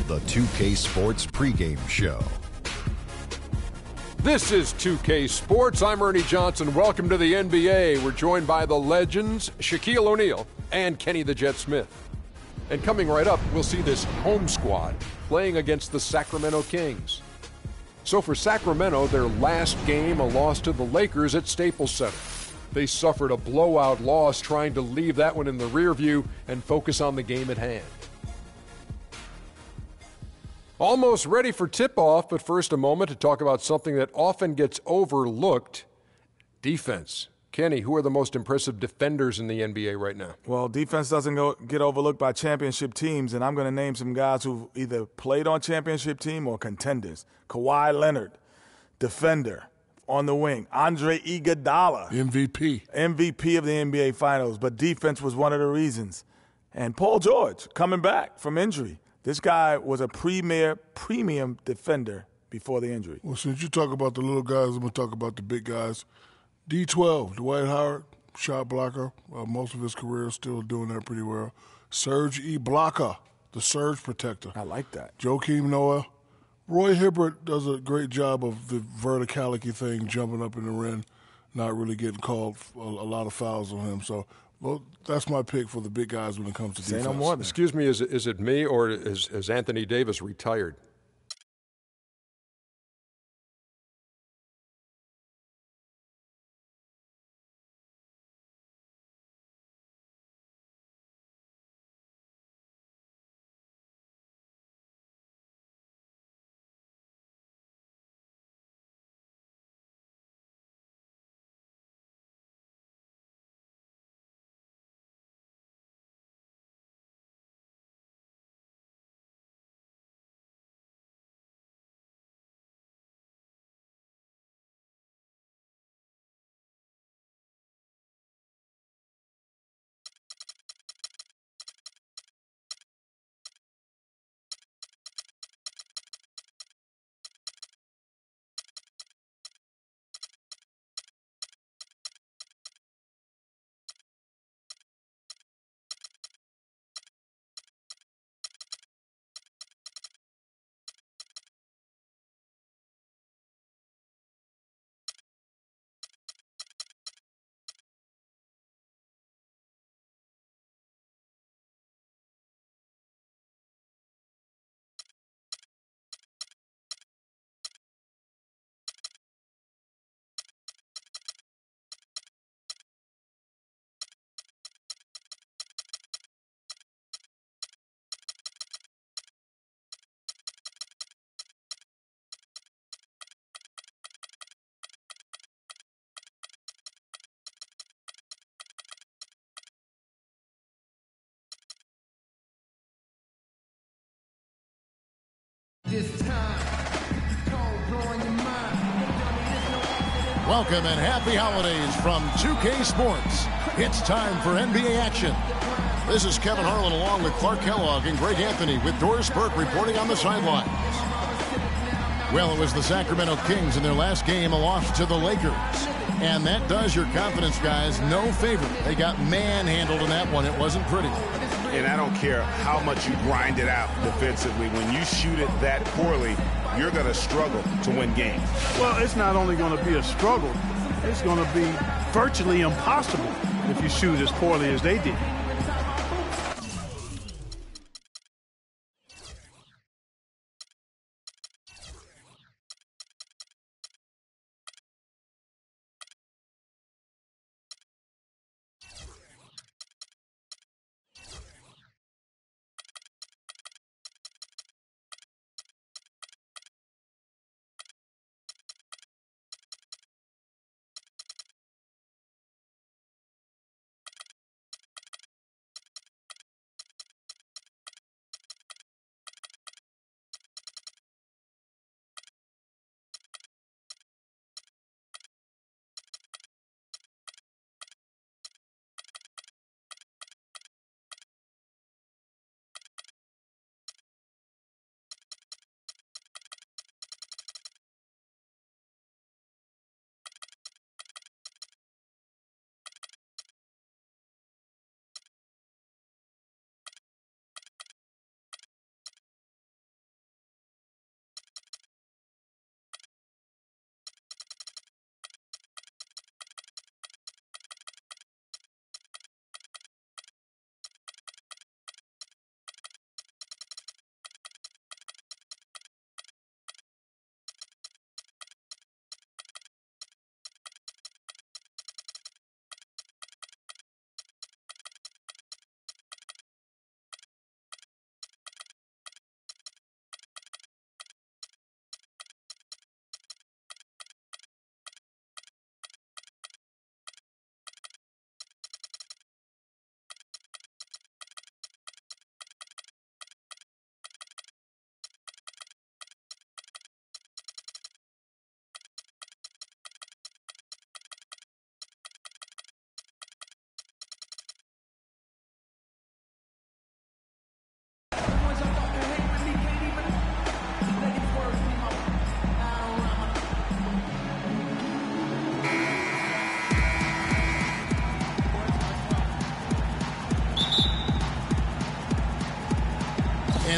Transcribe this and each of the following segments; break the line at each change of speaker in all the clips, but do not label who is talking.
the 2K Sports pregame show.
This is 2K Sports. I'm Ernie Johnson. Welcome to the NBA. We're joined by the legends Shaquille O'Neal and Kenny the Jet Smith. And coming right up, we'll see this home squad playing against the Sacramento Kings. So for Sacramento, their last game, a loss to the Lakers at Staples Center. They suffered a blowout loss, trying to leave that one in the rear view and focus on the game at hand. Almost ready for tip-off, but first a moment to talk about something that often gets overlooked, defense. Kenny, who are the most impressive defenders in the NBA right now?
Well, defense doesn't get overlooked by championship teams, and I'm going to name some guys who either played on championship team or contenders. Kawhi Leonard, defender on the wing. Andre Iguodala, MVP of the NBA Finals, but defense was one of the reasons. And Paul George, coming back from injury. This guy was a premium defender before the injury.
Well, since you talk about the little guys, I'm going to talk about the big guys. D12, Dwight Howard, shot blocker. Most of his career still doing that pretty well. Serge Ibaka, the surge protector.
I like that.
Joakim Noah. Roy Hibbert does a great job of the verticality thing, jumping up in the rim, not really getting called a lot of fouls on him. So, well, that's my pick for the big guys when it comes to defense.
Say no more.
Excuse me, is it me or is Anthony Davis retired?
Welcome and happy holidays from 2K Sports. It's time for NBA action. This is Kevin Harlan along with Clark Kellogg and Greg Anthony with Doris Burke reporting on the sidelines. Well, it was the Sacramento Kings in their last game, a loss to the Lakers. And that does your confidence guys no favor. They got manhandled in that one. It wasn't pretty.
And I don't care how much you grind it out defensively. When you shoot it that poorly, you're going to struggle to win games.
Well, it's not only going to be a struggle, it's going to be virtually impossible if you shoot as poorly as they did.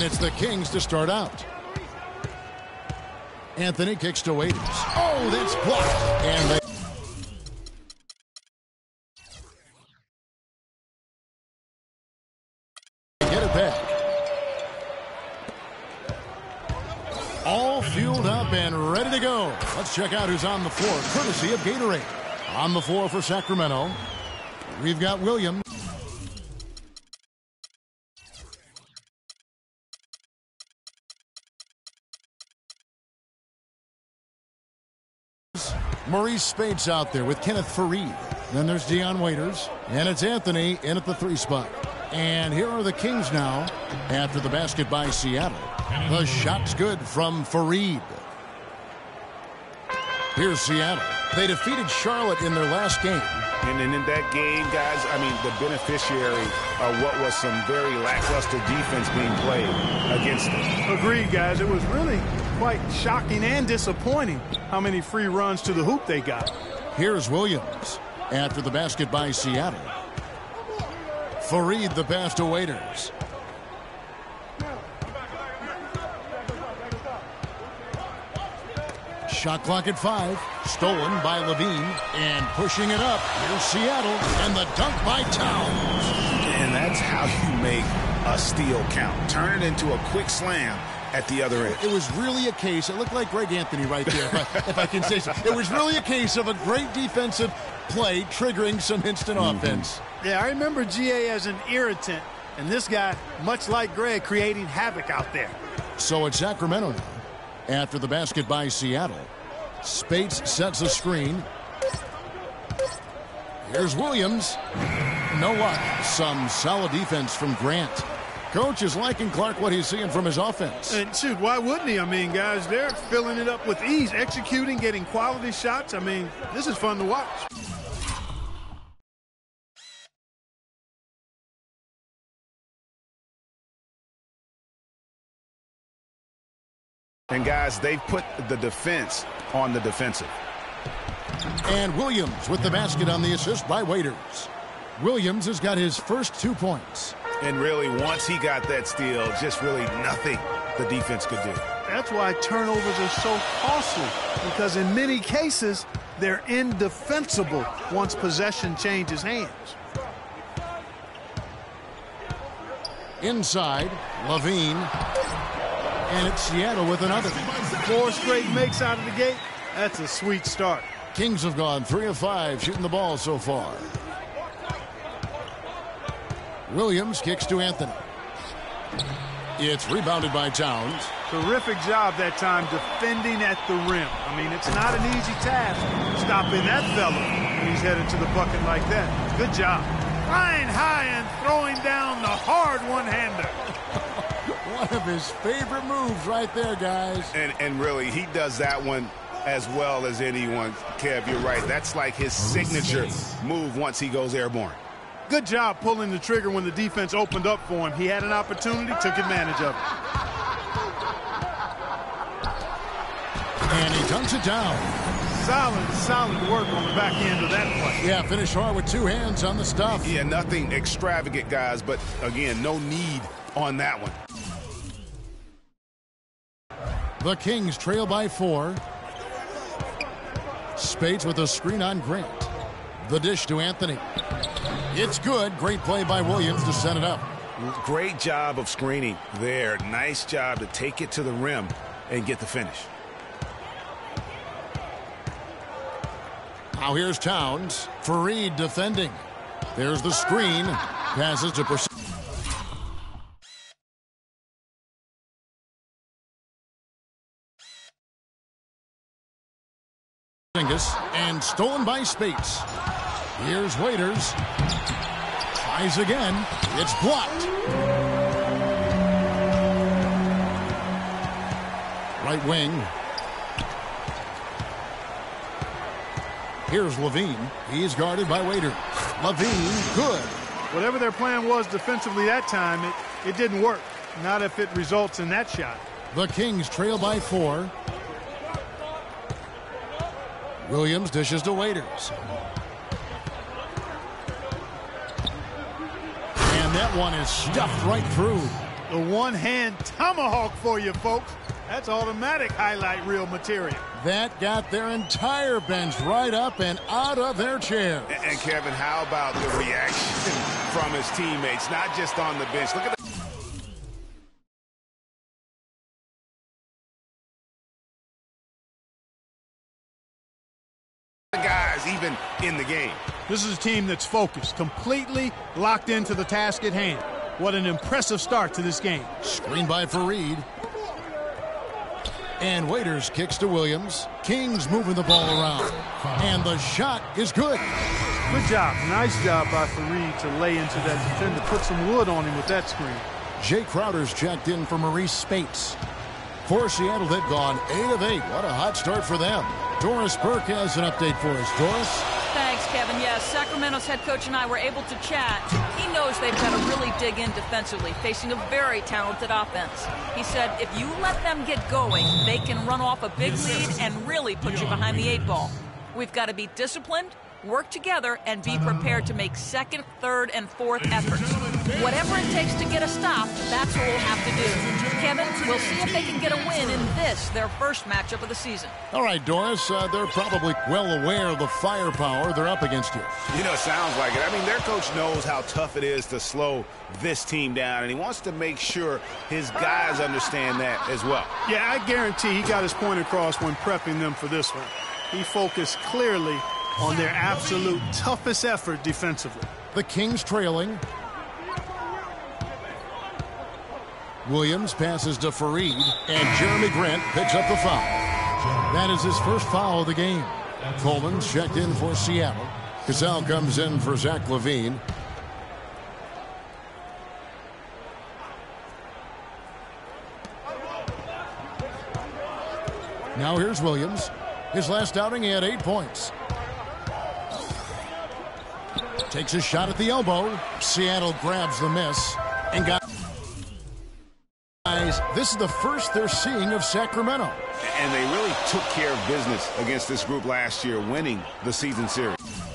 it's the Kings to start out. Anthony kicks to Waiters. Oh, that's blocked. And they get it back. All fueled up and ready to go. Let's check out who's on the floor, courtesy of Gatorade. On the floor for Sacramento, we've got Williams. Maurice Speights out there with Kenneth Faried. Then there's Dion Waiters. And it's Anthony in at the 3 spot. And here are the Kings now after the basket by Seattle. The shot's good from Faried. Here's Seattle. They defeated Charlotte in their last game.
And in that game, guys, I mean, the beneficiary of what was some very lackluster defense being played against them.
Agreed, guys. It was really quite shocking and disappointing how many free runs to the hoop they got.
Here's Williams after the basket by Seattle. Faried the pass to Waiters. Shot clock at 5. Stolen by Levine. And pushing it up. Here's Seattle. And the dunk by Towns.
And that's how you make a steal count. Turn it into a quick slam at the other end.
It was really a case. It looked like Greg Anthony right there, if I can say so. It was really a case of a great defensive play triggering some instant offense.
Yeah, I remember GA as an irritant. And this guy, much like Greg, creating havoc out there.
So it's Sacramento now. After the basket by Seattle, Speights sets a screen. Here's Williams. No luck. Some solid defense from Grant. Coach is liking Clark what he's seeing from his offense.
And shoot, why wouldn't he? I mean, guys, they're filling it up with ease, executing, getting quality shots. I mean, this is fun to watch.
And, guys, they've put the defense on the defensive.
And Williams with the basket on the assist by Waiters. Williams has got his first 2 points.
And really, once he got that steal, just really nothing the defense could do.
That's why turnovers are so costly, because in many cases, they're indefensible once possession changes hands.
Inside, Levine. And it's Seattle with another.
4 straight makes out of the gate. That's a sweet start.
Kings have gone 3 of 5 shooting the ball so far. Williams kicks to Anthony. It's rebounded by Towns.
Terrific job that time defending at the rim. I mean, it's not an easy task stopping that fella when he's headed to the bucket like that. Good job. Flying high and throwing down the hard one-hander.
One of his favorite moves right there, guys.
And really, he does that one as well as anyone. Kev, you're right. That's like his signature move once he goes airborne.
Good job pulling the trigger when the defense opened up for him. He had an opportunity, took advantage of it.
And he dunks it down.
Solid work on the back end of that play.
Yeah, finish hard with 2 hands on the stuff.
Yeah, nothing extravagant, guys, but again, no need on that one.
The Kings trail by 4. Speights with a screen on Grant. The dish to Anthony. It's good. Great play by Williams to set it up.
Great job of screening there. Nice job to take it to the rim and get the finish.
Now here's Towns. Faried defending. There's the screen. Passes to and stolen by Speights. Here's Waiters. Tries again. It's blocked. Right wing. Here's Levine. He's guarded by Waiters. Levine, good.
Whatever their plan was defensively that time, it didn't work. Not if it results in that shot.
The Kings trail by 4. Williams dishes to Waiters. And that one is stuffed right through.
The one-hand tomahawk for you, folks. That's automatic highlight reel material.
That got their entire bench right up and out of their chairs.
And Kevin, how about the reaction from his teammates, not just on the bench? Look at the guys even in the game.
This is a team that's focused, completely locked into the task at hand. What an impressive start to this game.
Screen by Fareed. And Waiters kicks to Williams. Kings moving the ball around. And the shot is good.
Good job. Nice job by Fareed to lay into that defender. Put some wood on him with that screen.
Jay Crowder's checked in for Maurice Spates. For Seattle, they've gone 8 of 8. What a hot start for them. Doris Burke has an update for us. Doris?
Thanks, Kevin. Yes, Sacramento's head coach and I were able to chat. He knows they've got to really dig in defensively, facing a very talented offense. He said if you let them get going, they can run off a big lead and really put you behind the 8 ball. We've got to be disciplined, work together, and be prepared to make second, third, and fourth efforts. Whatever it takes to get a stop, that's what we'll have to do. Kevin, we'll see if they can get a win in this, their first matchup of the season.
All right, Doris, they're probably well aware of the firepower they're up against here.
You know, it sounds like it. I mean, their coach knows how tough it is to slow this team down, and he wants to make sure his guys understand that as well.
Yeah, I guarantee he got his point across when prepping them for this one. He focused clearly on their absolute toughest effort defensively.
The Kings trailing. Williams passes to Fareed, and Jeremy Grant picks up the foul. That is his first foul of the game. Coleman's checked in for Seattle. Cassell comes in for Zach LaVine. Now here's Williams. His last outing, he had 8 points. Takes a shot at the elbow. Seattle grabs the miss. And guys, this is the first they're seeing of Sacramento.
And they really took care of business against this group last year, winning the season series.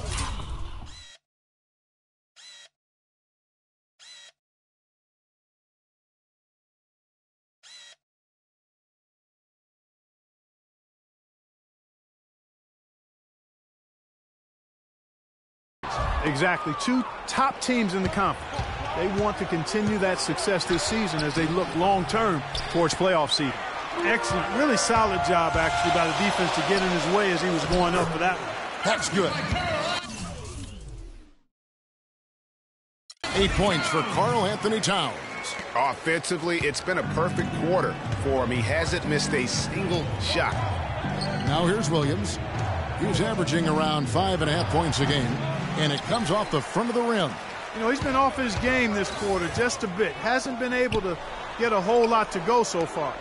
Exactly. 2 top teams in the conference. They want to continue that success this season as they look long-term towards playoff seeding. Excellent. Really solid job, actually, by the defense to get in his way as he was going up for that one.
That's good. 8 points for Karl Anthony Towns.
Offensively, it's been a perfect quarter for him. He hasn't missed a single shot.
Now here's Williams. He's averaging around 5.5 points a game, and it comes off the front of the rim.
You know, he's been off his game this quarter just a bit. Hasn't been able to get a whole lot to go so far.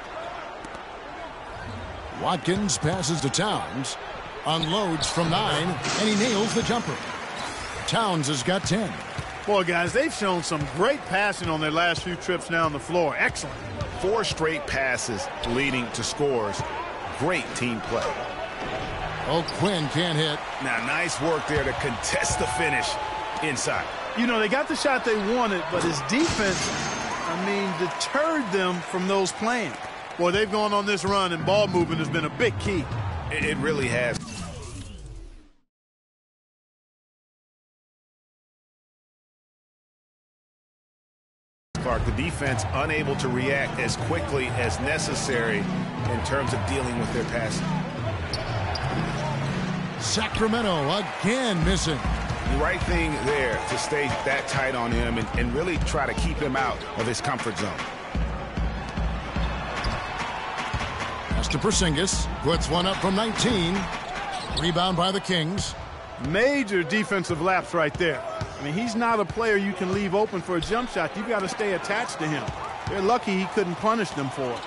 Watkins passes to Towns. Unloads from 9, and he nails the jumper. Towns has got 10.
Boy, guys, they've shown some great passing on their last few trips down the floor. Excellent.
4 straight passes leading to scores. Great team play.
Oh, Quinn can't hit.
Now, nice work there to contest the finish inside.
You know, they got the shot they wanted, but his defense, deterred them from those playing. Boy, they've gone on this run, and ball movement has been a big key.
It really has. Clark, the defense unable to react as quickly as necessary in terms of dealing with their passing.
Sacramento again missing.
The right thing there to stay that tight on him and really try to keep him out of his comfort zone.
Pass to Porzingis. Puts one up from 19. Rebound by the Kings.
Major defensive lapse right there. I mean, he's not a player you can leave open for a jump shot. You've got to stay attached to him. They're lucky he couldn't punish them for it.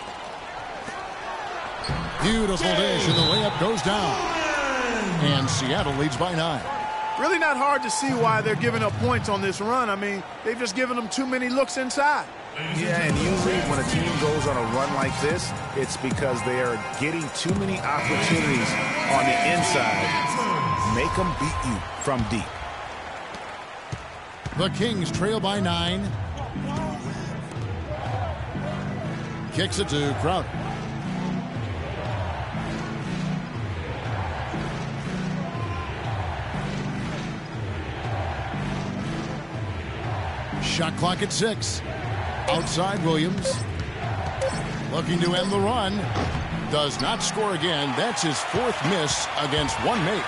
Beautiful dish, and the layup goes down. And Seattle leads by 9.
Really not hard to see why they're giving up points on this run. I mean, they've just given them too many looks inside.
Yeah, and usually when a team goes on a run like this, it's because they are getting too many opportunities on the inside. Make them beat you from deep.
The Kings trail by 9. kicks it to Crowder. Shot clock at 6. Outside Williams. Looking to end the run. Does not score again. That's his 4th miss against one make.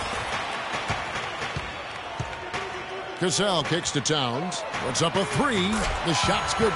Cassell kicks to Towns. Puts up a 3. The shot's good.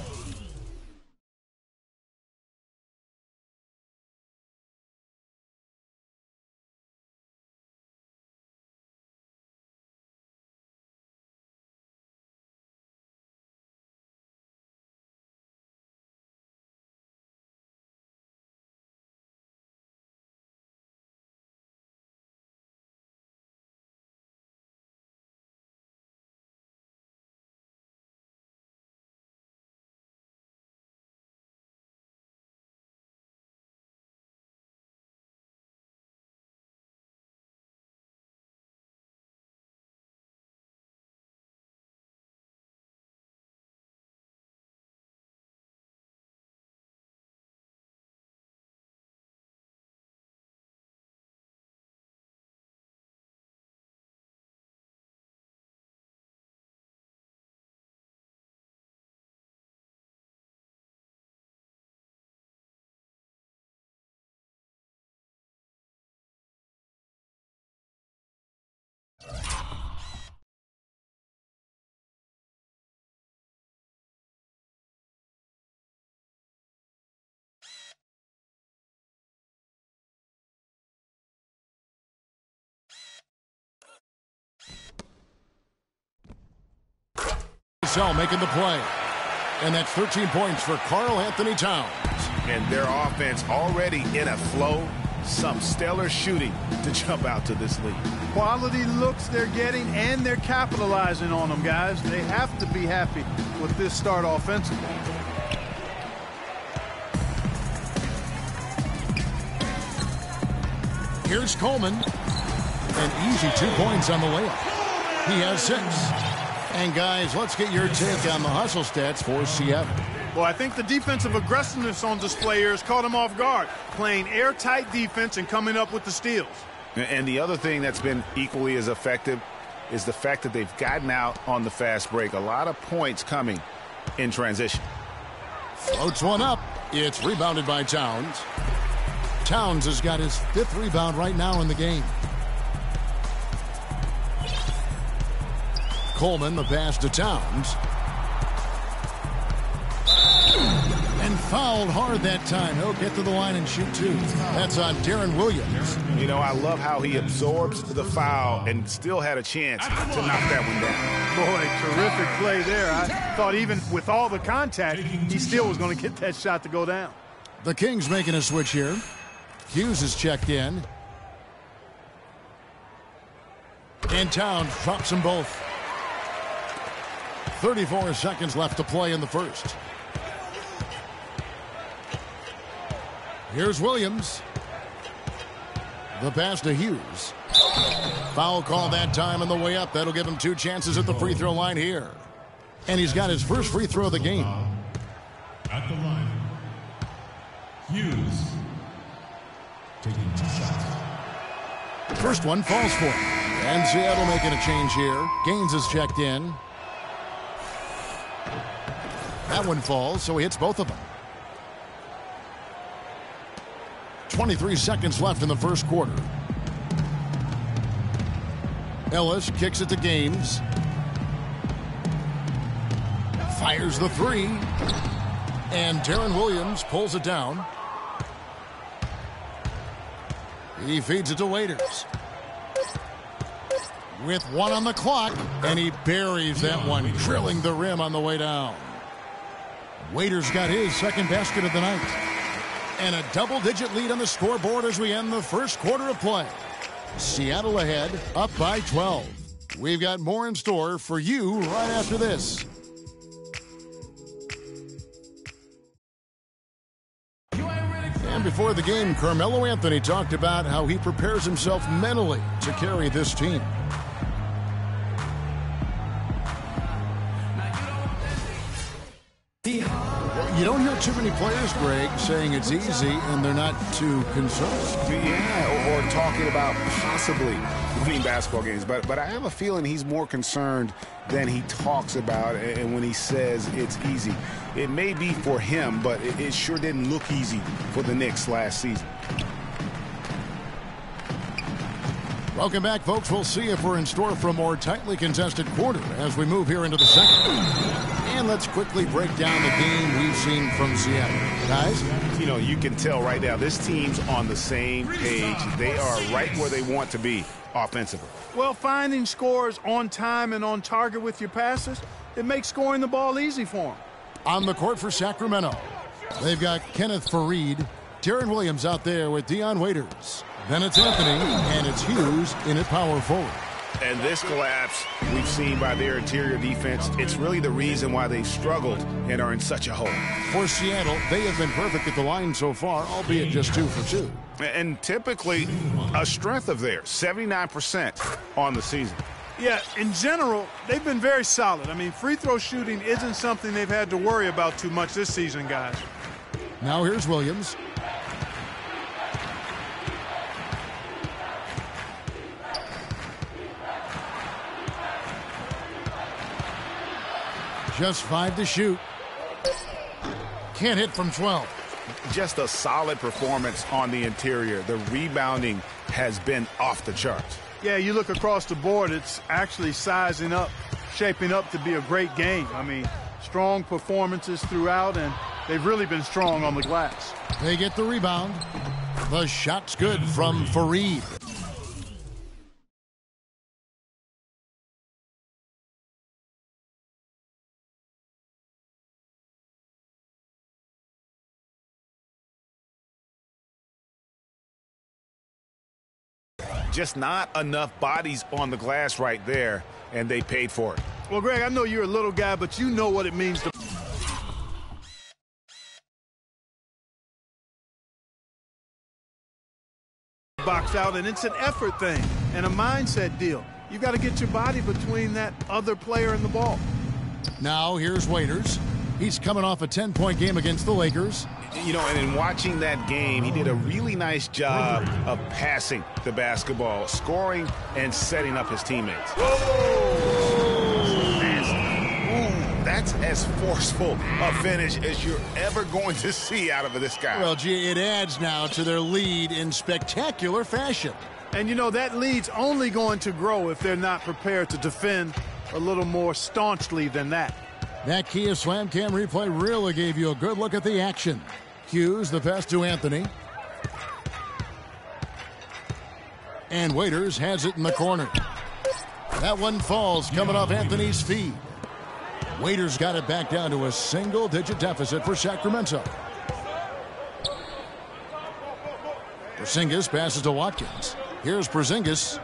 Cassell making the play. And that's 13 points for Karl-Anthony Towns.
And their offense already in a flow. Some stellar shooting to jump out to this lead.
Quality looks they're getting, and they're capitalizing on them, guys. They have to be happy with this start offensively.
Here's Coleman. An easy 2 points on the layup. He has 6. And guys, let's get your take on the hustle stats for Seattle.
Well, I think the defensive aggressiveness on display here has caught him off guard, playing airtight defense and coming up with the steals.
And the other thing that's been equally as effective is the fact that they've gotten out on the fast break. A lot of points coming in transition.
Floats one up. It's rebounded by Towns. Towns has got his 5th rebound right now in the game. Coleman, the pass to Towns. And fouled hard that time. He'll get to the line and shoot 2. That's on Darren Williams.
You know, I love how he absorbs the foul and still had a chance to knock that one down.
Boy, terrific play there. I thought even with all the contact, he still was going to get that shot to go down.
The Kings making a switch here. Hughes is checked in. And Towns drops them both. 34 seconds left to play in the first. Here's Williams. The pass to Hughes. Foul call that time on the way up. That'll give him 2 chances at the free throw line here. And he's got his first free throw of the game.
At the line, Hughes taking 2 shots.
First one falls for him. And Seattle making a change here. Gaines is checked in. That one falls, so he hits both of them. 23 seconds left in the first quarter. Ellis kicks it to Gaines. Fires the 3. And Darren Williams pulls it down. He feeds it to Waiters. With 1 on the clock, and he buries that one, drilling the rim on the way down. Waiters got his 2nd basket of the night. And a double-digit lead on the scoreboard as we end the first quarter of play. Seattle ahead, up by 12. We've got more in store for you right after this. And before the game, Carmelo Anthony talked about how he prepares himself mentally to carry this team. You don't hear too many players, Greg, saying it's easy and they're not too concerned.
Yeah, or talking about possibly winning basketball games. But I have a feeling he's more concerned than he talks about and when he says it's easy. It may be for him, but it sure didn't look easy for the Knicks last season.
Welcome back, folks. We'll see if we're in store for a more tightly contested quarter as we move here into the second. And let's quickly break down the game we've seen from Seattle. Guys?
You know, you can tell right now this team's on the same page. They are right where they want to be offensively.
Well, finding scores on time and on target with your passes, it makes scoring the ball easy for them.
On the court for Sacramento, they've got Kenneth Faried, Deron Williams out there with Dion Waiters. Then it's Anthony, and it's Hughes in at power forward.
And this collapse we've seen by their interior defense, it's really the reason why they've struggled and are in such a hole.
For Seattle, they have been perfect at the line so far, albeit just 2 for 2.
And typically a strength of theirs, 79% on the season.
Yeah, in general, they've been very solid. I mean, free throw shooting isn't something they've had to worry about too much this season, guys.
Now here's Williams. Just 5 to shoot. Can't hit from 12.
Just a solid performance on the interior. The rebounding has been off the charts.
Yeah, you look across the board, it's actually sizing up, shaping up to be a great game. I mean, strong performances throughout, and they've really been strong on the glass.
They get the rebound. The shot's good from Faried.
Just not enough bodies on the glass right there, and they paid for it.
Well, Greg, I know you're a little guy, but you know what it means to box out, and it's an effort thing and a mindset deal. You got to get your body between that other player and the ball.
Now here's Waiters. He's coming off a 10-point game against the Lakers.
You know, and in watching that game, he did a really nice job of passing the basketball, scoring, and setting up his teammates. That's as forceful a finish as you're ever going to see out of this guy.
Well, gee, it adds now to their lead in spectacular fashion.
And, you know, that lead's only going to grow if they're not prepared to defend a little more staunchly than that.
That Kia Slam Cam replay really gave you a good look at the action. Hughes, the pass to Anthony. And Waiters has it in the corner. That one falls coming off Anthony's feet. Waiters got it back down to a single-digit deficit for Sacramento. Porzingis passes to Watkins. Here's Porzingis.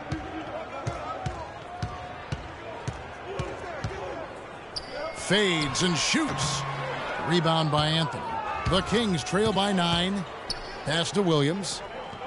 Fades and shoots. Rebound by Anthony. The Kings trail by 9. Pass to Williams.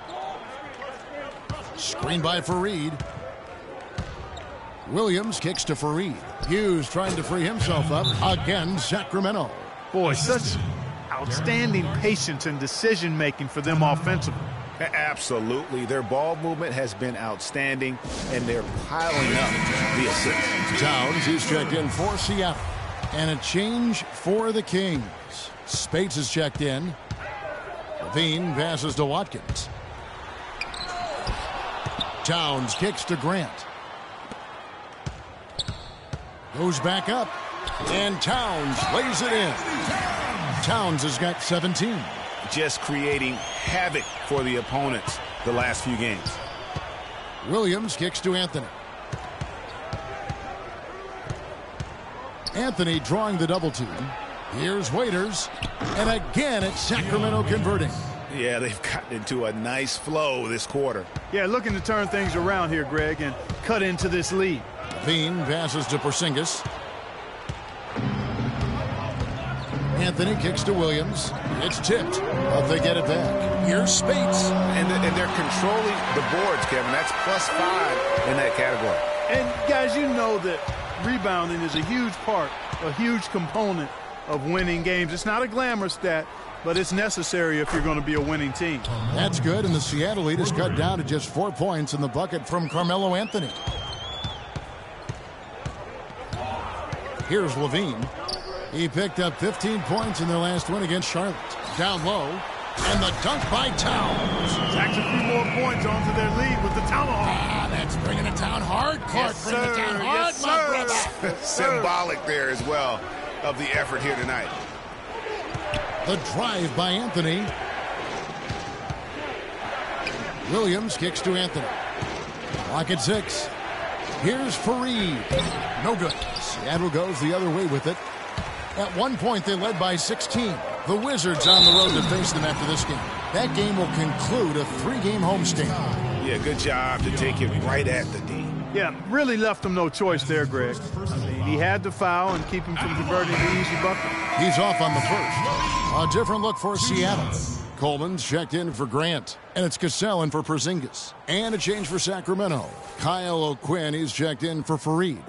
Screen by Faried. Williams kicks to Faried. Hughes trying to free himself up. Again, Sacramento.
Boy, such outstanding patience and decision-making for them offensively.
Absolutely. Their ball movement has been outstanding, and they're piling up the assists.
Towns, he's checked in for Seattle. And a change for the Kings. Spates is checked in. Levine passes to Watkins. Towns kicks to Grant. Goes back up. And Towns lays it in. Towns has got 17.
Just creating havoc for the opponents the last few games.
Williams kicks to Anthony. Anthony drawing the double team. Here's Waiters. And again, it's Sacramento converting.
Yeah, they've gotten into a nice flow this quarter.
Yeah, looking to turn things around here, Greg, and cut into this lead.
Levine passes to Porzingis. Anthony kicks to Williams. It's tipped, but they get it back. Here's Spates.
And they're controlling the boards, Kevin. That's +5 in that category.
And, guys, you know that rebounding is a huge part, a huge component of winning games. It's not a glamour stat, but it's necessary if you're going to be a winning team.
That's good, and the Seattle lead is cut down to just 4 points in the bucket from Carmelo Anthony. Here's Levine. He picked up 15 points in their last win against Charlotte. Down low, and the dunk by Towns.
Stacks a few more points onto their lead with the tomahawk.
That's bringing it down hard. Clark,
Yes,
bring it
sir.
down hard,
Yes,
my
sir.
brother.
Symbolic there as well of the effort here tonight.
The drive by Anthony. Williams kicks to Anthony. Clock at 6. Here's Fareed. No good. Seattle goes the other way with it. At one point, they led by 16. The Wizards on the road to face them after this game. That game will conclude a 3-game homestand.
Yeah, good job to take it right at the D.
Yeah, really left him no choice there, Greg. I mean, he had to foul and keep him from converting the easy bucket.
He's off on the first. A different look for Seattle. Coleman's checked in for Grant. And it's Cassell in for Porzingis. And a change for Sacramento. Kyle O'Quinn is checked in for Fareed.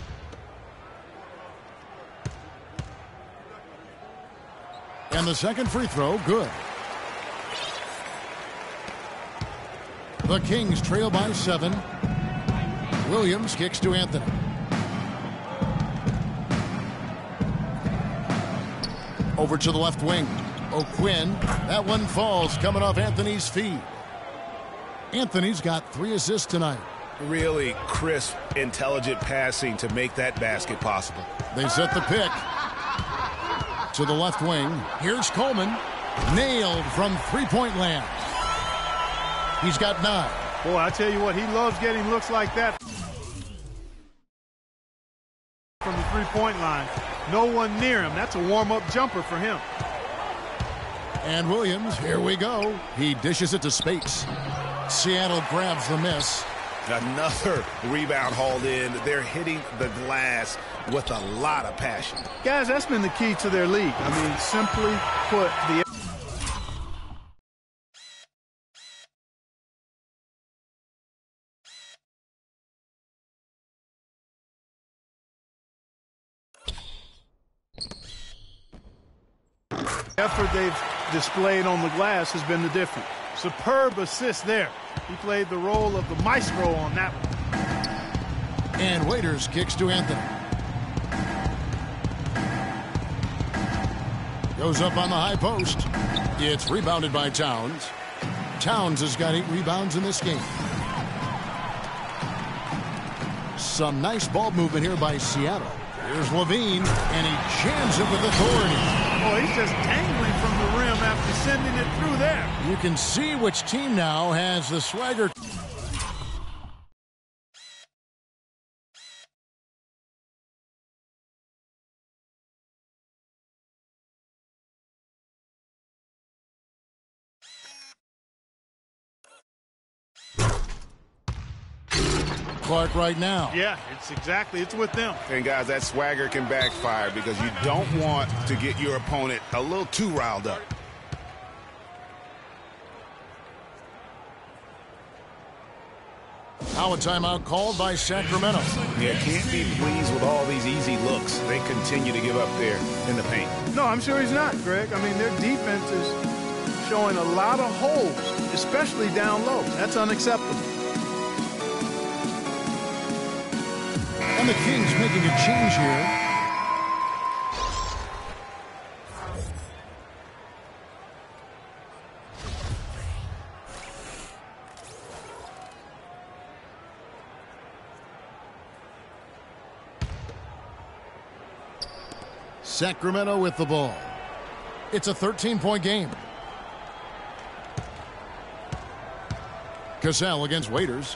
And the second free throw, good. The Kings trail by 7. Williams kicks to Anthony. Over to the left wing. O'Quinn. That one falls coming off Anthony's feet. Anthony's got 3 assists tonight.
Really crisp, intelligent passing to make that basket possible.
They set the pick. To the left wing. Here's Coleman. Nailed from three-point land. He's got 9.
Boy, I tell you what, he loves getting looks like that from the three-point line. No one near him. That's a warm-up jumper for him.
And Williams, here we go. He dishes it to Spates. Seattle grabs the miss.
Another rebound hauled in. They're hitting the glass with a lot of passion.
Guys, that's been the key to their league. I mean, simply put, the effort they've displayed on the glass has been the difference. Superb assist there. He played the role of the maestro on that one.
And Waiters kicks to Anthony. Goes up on the high post. It's rebounded by Towns. Towns has got 8 rebounds in this game. Some nice ball movement here by Seattle. Here's Levine, and he jams it with authority.
Oh, he's just dangling from the rim after sending it through there.
You can see which team now has the swagger. Clark right now.
Yeah, it's with them.
And guys, that swagger can backfire because you don't want to get your opponent a little too riled up.
Now a timeout called by Sacramento.
Yeah, can't be pleased with all these easy looks they continue to give up there in the paint.
No, I'm sure he's not, Greg. I mean, their defense is showing a lot of holes, especially down low. That's unacceptable.
And the Kings making a change here. Sacramento with the ball. It's a 13-point game. Cassell against Waiters.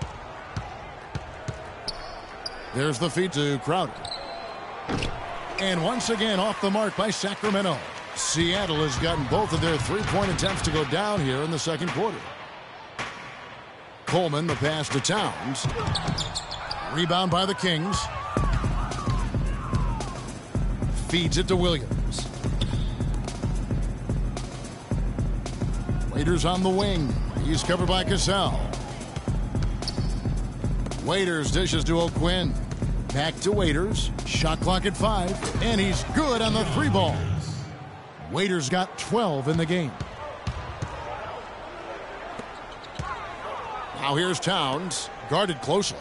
There's the feed to Crowder. And once again off the mark by Sacramento. Seattle has gotten both of their three-point attempts to go down here in the second quarter. Coleman, the pass to Towns. Rebound by the Kings. Feeds it to Williams. Waiters on the wing. He's covered by Cassell. Waiters dishes to O'Quinn. Back to Waiters. Shot clock at 5. And he's good on the 3 ball. Waiters got 12 in the game. Now here's Towns. Guarded closely.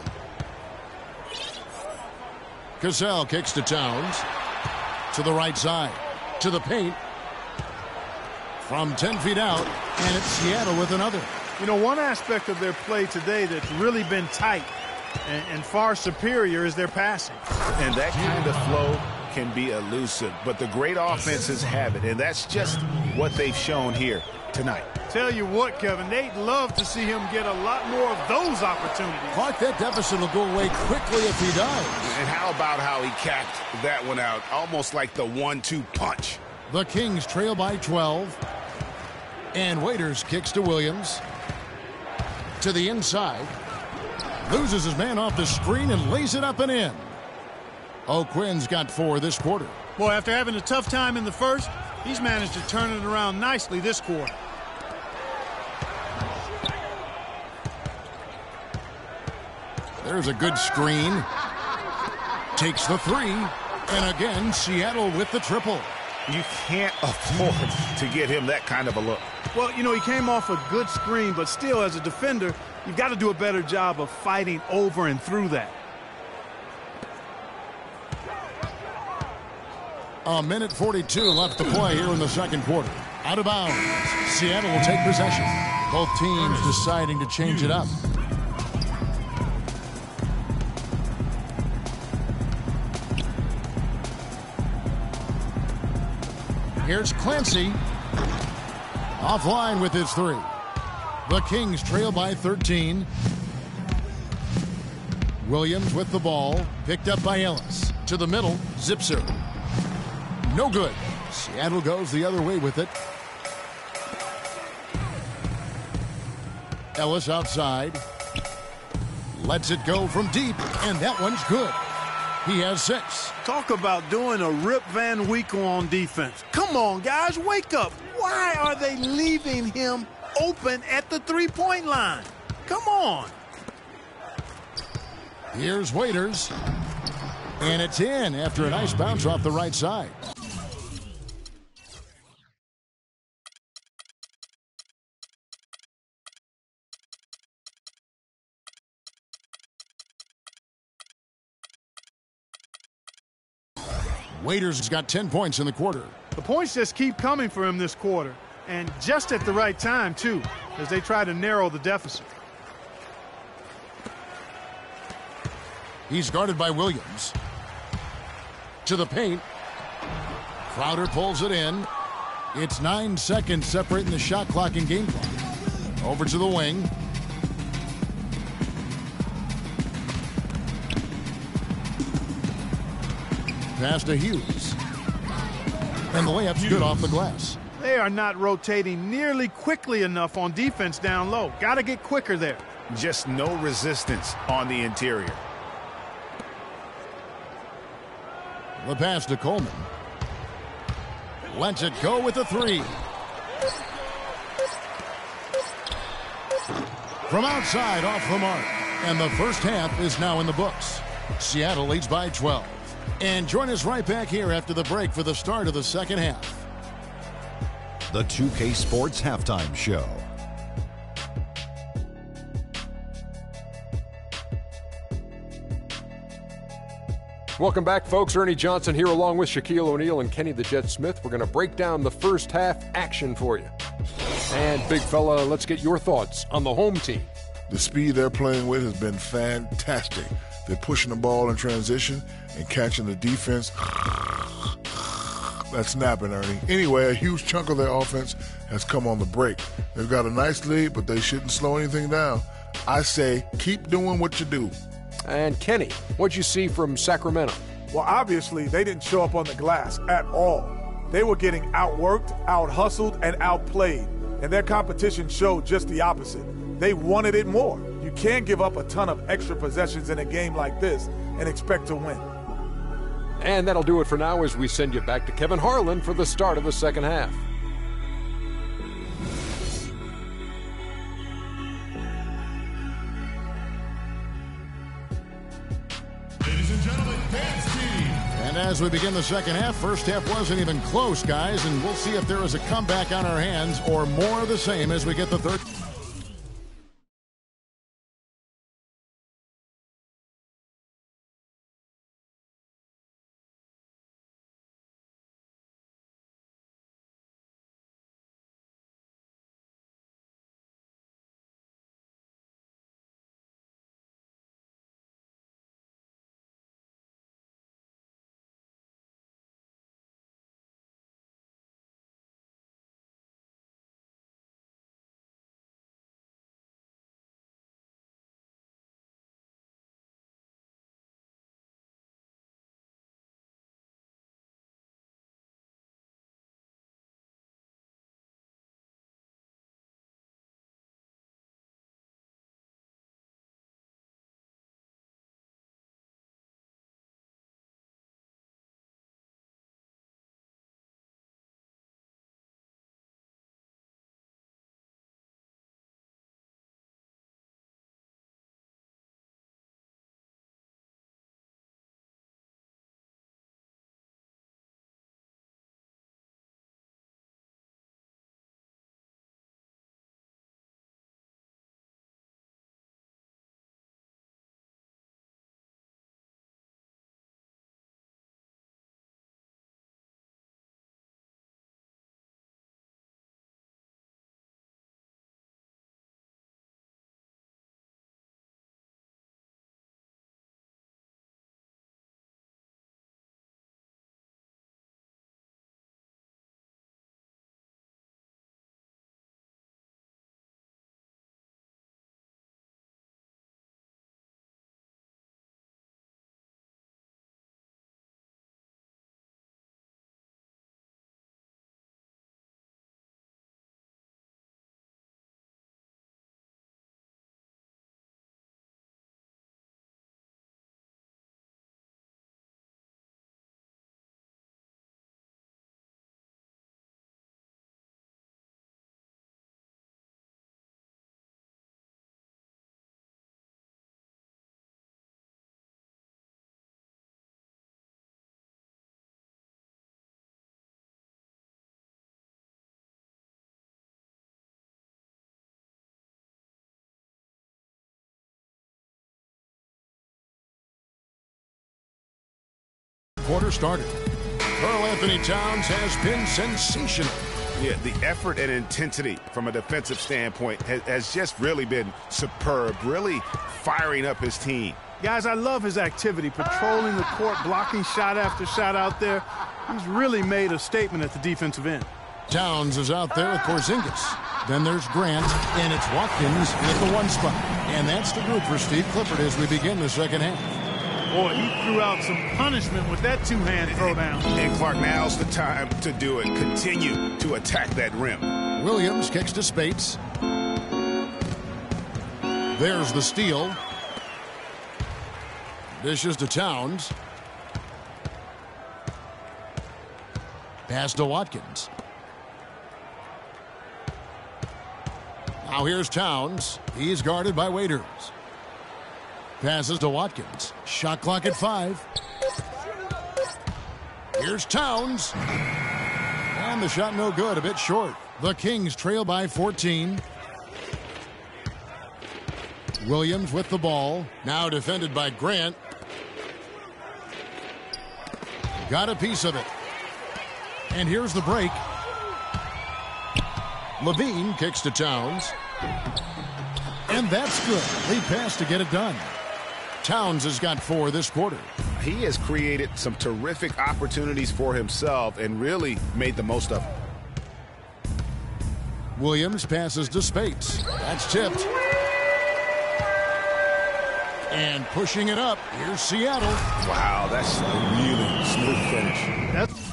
Cassell kicks to Towns. To the right side. To the paint. From 10 feet out. And it's Seattle with another.
You know, one aspect of their play today that's really been tight and far superior is their passing.
And that kind of flow can be elusive, but the great offenses have it, and that's just what they've shown here tonight.
Tell you what, Kevin, they'd love to see him get a lot more of those opportunities.
Clark, that deficit will go away quickly if he does.
And how about how he capped that one out, almost like the 1-2 punch.
The Kings trail by 12. And Waiters kicks to Williams. To the inside. Loses his man off the screen and lays it up and in. O'Quinn's got 4 this quarter.
Boy, after having a tough time in the first, he's managed to turn it around nicely this quarter.
There's a good screen. Takes the 3. And again, Seattle with the triple.
You can't afford to get him that kind of a look.
Well, you know, he came off a good screen, but still, as a defender, you've got to do a better job of fighting over and through that.
A minute 42 left to play here in the second quarter. Out of bounds. Seattle will take possession. Both teams deciding to change it up. Here's Clancy. Offline with his 3. The Kings trail by 13. Williams with the ball. Picked up by Ellis. To the middle. Zipser. No good. Seattle goes the other way with it. Ellis outside. Lets it go from deep. And that one's good. He has 6.
Talk about doing a Rip Van Winkle on defense. Come on, guys, wake up. Why are they leaving him open at the three-point line? Come on.
Here's Waiters. And it's in after a nice bounce off the right side. Waiters has got 10 points in the quarter.
The points just keep coming for him this quarter, and just at the right time, too, as they try to narrow the deficit.
He's guarded by Williams. To the paint. Crowder pulls it in. It's 9 seconds separating the shot clock and game clock. Over to the wing. Pass to Hughes. And the layup's good off the glass.
They are not rotating nearly quickly enough on defense down low. Got to get quicker there.
Just no resistance on the interior.
The pass to Coleman. Lets it go with the 3. From outside, off the mark. And the first half is now in the books. Seattle leads by 12. And join us right back here after the break for the start of the second half.
The 2K Sports Halftime Show.
Welcome back, folks. Ernie Johnson here along with Shaquille O'Neal and Kenny the Jet Smith. We're going to break down the first half action for you. And, big fella, let's get your thoughts on the home team.
The speed they're playing with has been fantastic. They're pushing the ball in transition and catching the defense. That's snapping, Ernie. Anyway, a huge chunk of their offense has come on the break. They've got a nice lead, but they shouldn't slow anything down. I say keep doing what you do.
And Kenny, what'd you see from Sacramento?
Well, obviously, they didn't show up on the glass at all. They were getting outworked, out-hustled, and outplayed. And their competition showed just the opposite. They wanted it more. You can't give up a ton of extra possessions in a game like this and expect to win.
And that'll do it for now as we send you back to Kevin Harlan for the start of the second half.
Ladies and gentlemen,
And as we begin the second half, first half wasn't even close, guys, and we'll see if there is a comeback on our hands or more of the same as we get the third. Quarter started. Karl-Anthony Towns has been sensational.
Yeah, the effort and intensity from a defensive standpoint has just really been superb, really firing up his team.
Guys, I love his activity, patrolling the court, blocking shot after shot out there. He's really made a statement at the defensive end.
Towns is out there with Porzingis. Then there's Grant, and it's Watkins at the one spot. And that's the group for Steve Clifford as we begin the second half.
Boy, he threw out some punishment with that two-hand throwdown.
And Clark, now's the time to do it. Continue to attack that rim.
Williams kicks to Spates. There's the steal. Dishes to Towns. Pass to Watkins. Now here's Towns. He's guarded by Waiters. Passes to Watkins. Shot clock at 5. Here's Towns. And the shot no good, a bit short. The Kings trail by 14. Williams with the ball. Now defended by Grant. Got a piece of it. And here's the break. Levine kicks to Towns. And that's good. Lead pass to get it done. Towns has got 4 this quarter.
He has created some terrific opportunities for himself and really made the most of them.
Williams passes to Spates. That's tipped. And pushing it up, here's Seattle.
Wow, that's a really smooth finish.
That's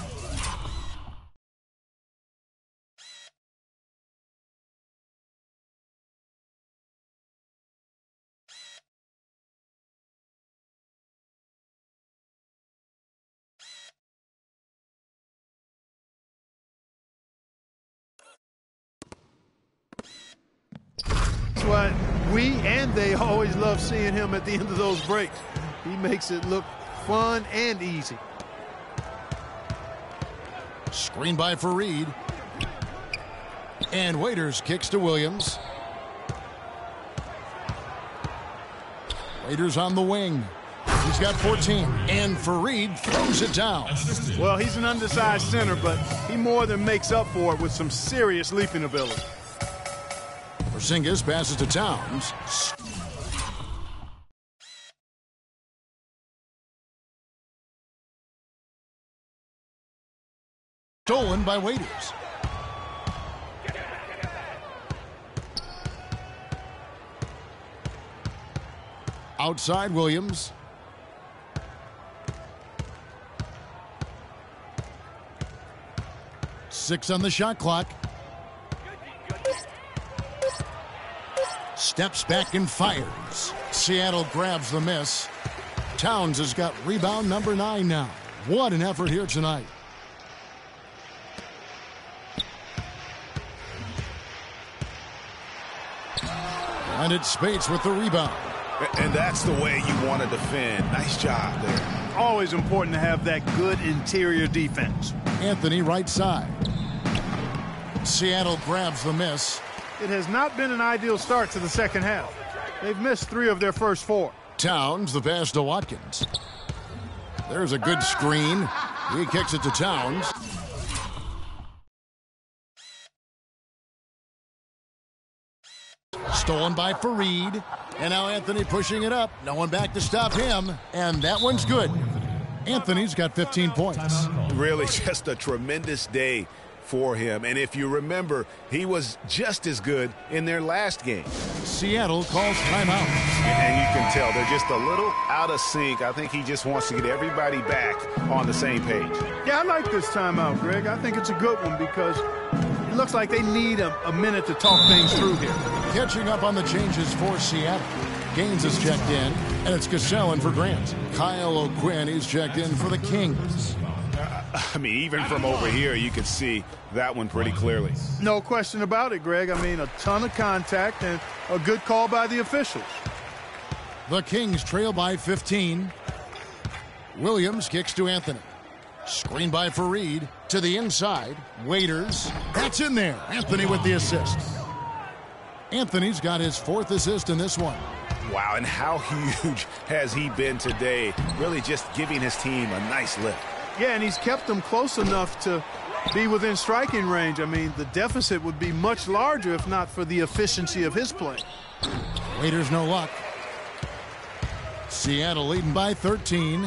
what we and they always love seeing him at the end of those breaks. He makes it look fun and easy.
Screen by Fareed. And Waiters kicks to Williams. Waiters on the wing. He's got 14. And Fareed throws it down.
Well, he's an undersized center, but he more than makes up for it with some serious leaping ability.
Porzingis passes to Towns. Stolen by Waiters. Outside Williams. Six on the shot clock. Steps back and fires. Seattle grabs the miss. Towns has got rebound number 9 now. What an effort here tonight. And it's Spates with the rebound.
And that's the way you want to defend. Nice job there.
Always important to have that good interior defense.
Anthony right side. Seattle grabs the miss.
It has not been an ideal start to the second half. They've missed 3 of their first 4.
Towns, the pass to Watkins. There's a good screen. He kicks it to Towns. Stolen by Fareed. And now Anthony pushing it up. No one back to stop him. And that one's good. Anthony's got 15 points.
Really just a tremendous day for him. And if you remember, he was just as good in their last game.
Seattle calls timeout.
And you can tell they're just a little out of sync. I think he just wants to get everybody back on the same page.
Yeah, I like this timeout, Greg. I think it's a good one because it looks like they need a minute to talk things through here.
Catching up on the changes for Seattle. Gaines is checked in, and it's Cassell in for Grant. Kyle O'Quinn is checked in for the Kings.
I mean, even from over here, you can see that one pretty clearly.
No question about it, Greg. I mean, a ton of contact and a good call by the officials.
The Kings trail by 15. Williams kicks to Anthony. Screen by Fareed to the inside. Waiters. That's in there. Anthony with the assist. Anthony's got his 4th assist in this one.
Wow, and how huge has he been today? Really just giving his team a nice lift.
Yeah, and he's kept them close enough to be within striking range. I mean, the deficit would be much larger if not for the efficiency of his play.
Waiters no luck. Seattle leading by 13.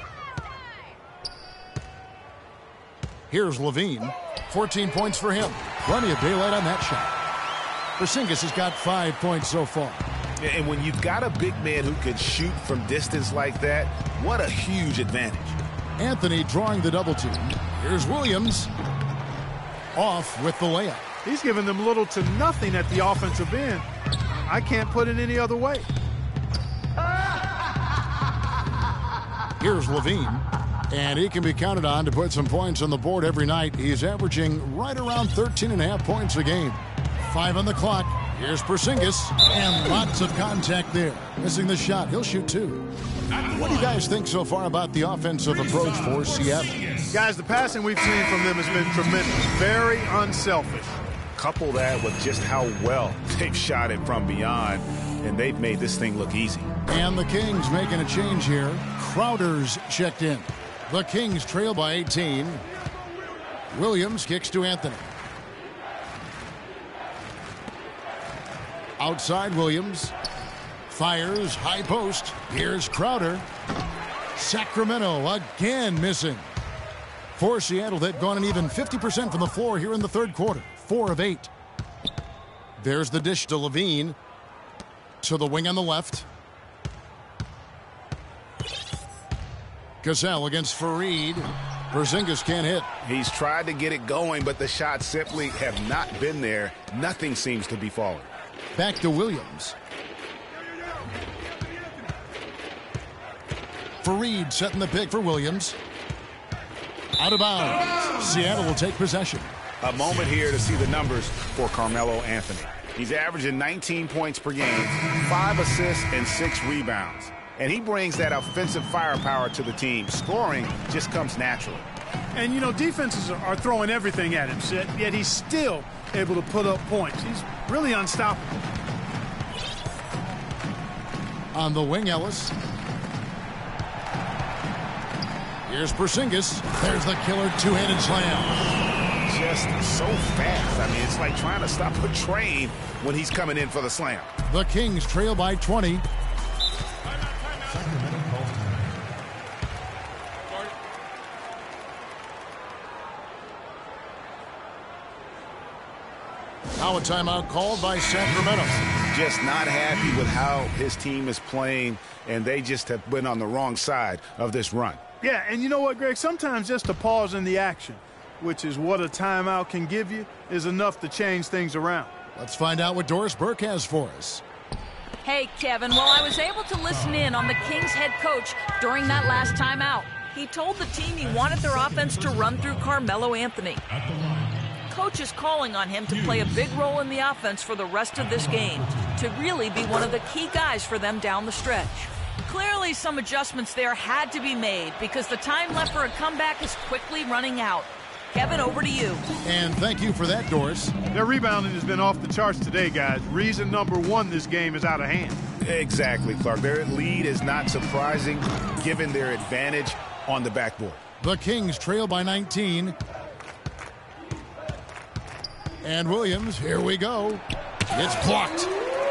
Here's Levine. 14 points for him. Plenty of daylight on that shot. Porzingis has got 5 points so far.
And when you've got a big man who can shoot from distance like that, what a huge advantage.
Anthony drawing the double team. Here's Williams. Off with the layup.
He's given them little to nothing at the offensive end. I can't put it any other way.
Here's Levine. And he can be counted on to put some points on the board every night. He's averaging right around 13.5 points a game. 5 on the clock. Here's Porzingis. And lots of contact there. Missing the shot. He'll shoot 2. What do you guys think so far about the offensive approach for Seattle?
Guys, the passing we've seen from them has been tremendous. Very unselfish.
Couple that with just how well they've shot it from beyond, and they've made this thing look easy.
And the Kings making a change here. Crowder's checked in. The Kings trail by 18. Williams kicks to Anthony. Outside Williams. Fires, high post. Here's Crowder. Sacramento again missing. For Seattle, they've gone an even 50% from the floor here in the third quarter. 4 of 8. There's the dish to Levine. To the wing on the left. Cassell against Fareed. Porzingis can't hit.
He's tried to get it going, but the shots simply have not been there. Nothing seems to be falling.
Back to Williams. Fareed setting the pick for Williams. Out of bounds. Seattle will take possession.
A moment here to see the numbers for Carmelo Anthony. He's averaging 19 points per game, 5 assists, and 6 rebounds. And he brings that offensive firepower to the team. Scoring just comes naturally.
And, you know, defenses are throwing everything at him, yet he's still able to put up points. He's really unstoppable.
On the wing, Ellis. Here's Porzingis. There's the killer two-handed slam.
Just so fast. I mean, it's like trying to stop a train when he's coming in for the slam.
The Kings trail by 20. Now a timeout called by Sacramento.
Just not happy with how his team is playing, and they just have been on the wrong side of this run.
Yeah, and you know what, Greg? Sometimes just a pause in the action, which is what a timeout can give you, is enough to change things around.
Let's find out what Doris Burke has for us.
Hey, Kevin, well, I was able to listen in on the Kings head coach during that last timeout. He told the team he wanted their offense to run through Carmelo Anthony. Coach is calling on him to play a big role in the offense for the rest of this game, to really be one of the key guys for them down the stretch. Clearly, some adjustments there had to be made because the time left for a comeback is quickly running out. Kevin, over to you.
And thank you for that, Doris.
Their rebounding has been off the charts today, guys. Reason number one, this game is out of hand.
Exactly, Clark. Their lead is not surprising given their advantage on the backboard.
The Kings trail by 19. And Williams, here we go. It's blocked.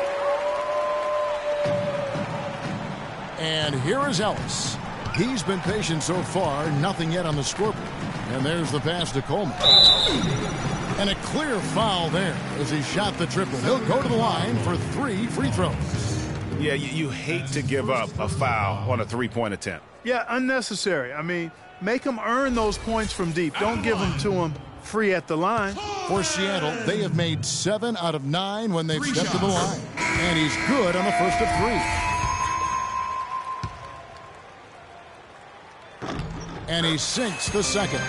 And here is Ellis. He's been patient so far, nothing yet on the scoreboard. And there's the pass to Coleman. And a clear foul there as he shot the triple. He'll go to the line for 3 free throws.
Yeah, you hate to give up a foul on a three-point attempt.
Yeah, unnecessary. I mean, make them earn those points from deep. Don't give them to them free at the line.
For Seattle, they have made 7 out of 9 when they've stepped to the line. And he's good on the first of 3. And he sinks the second.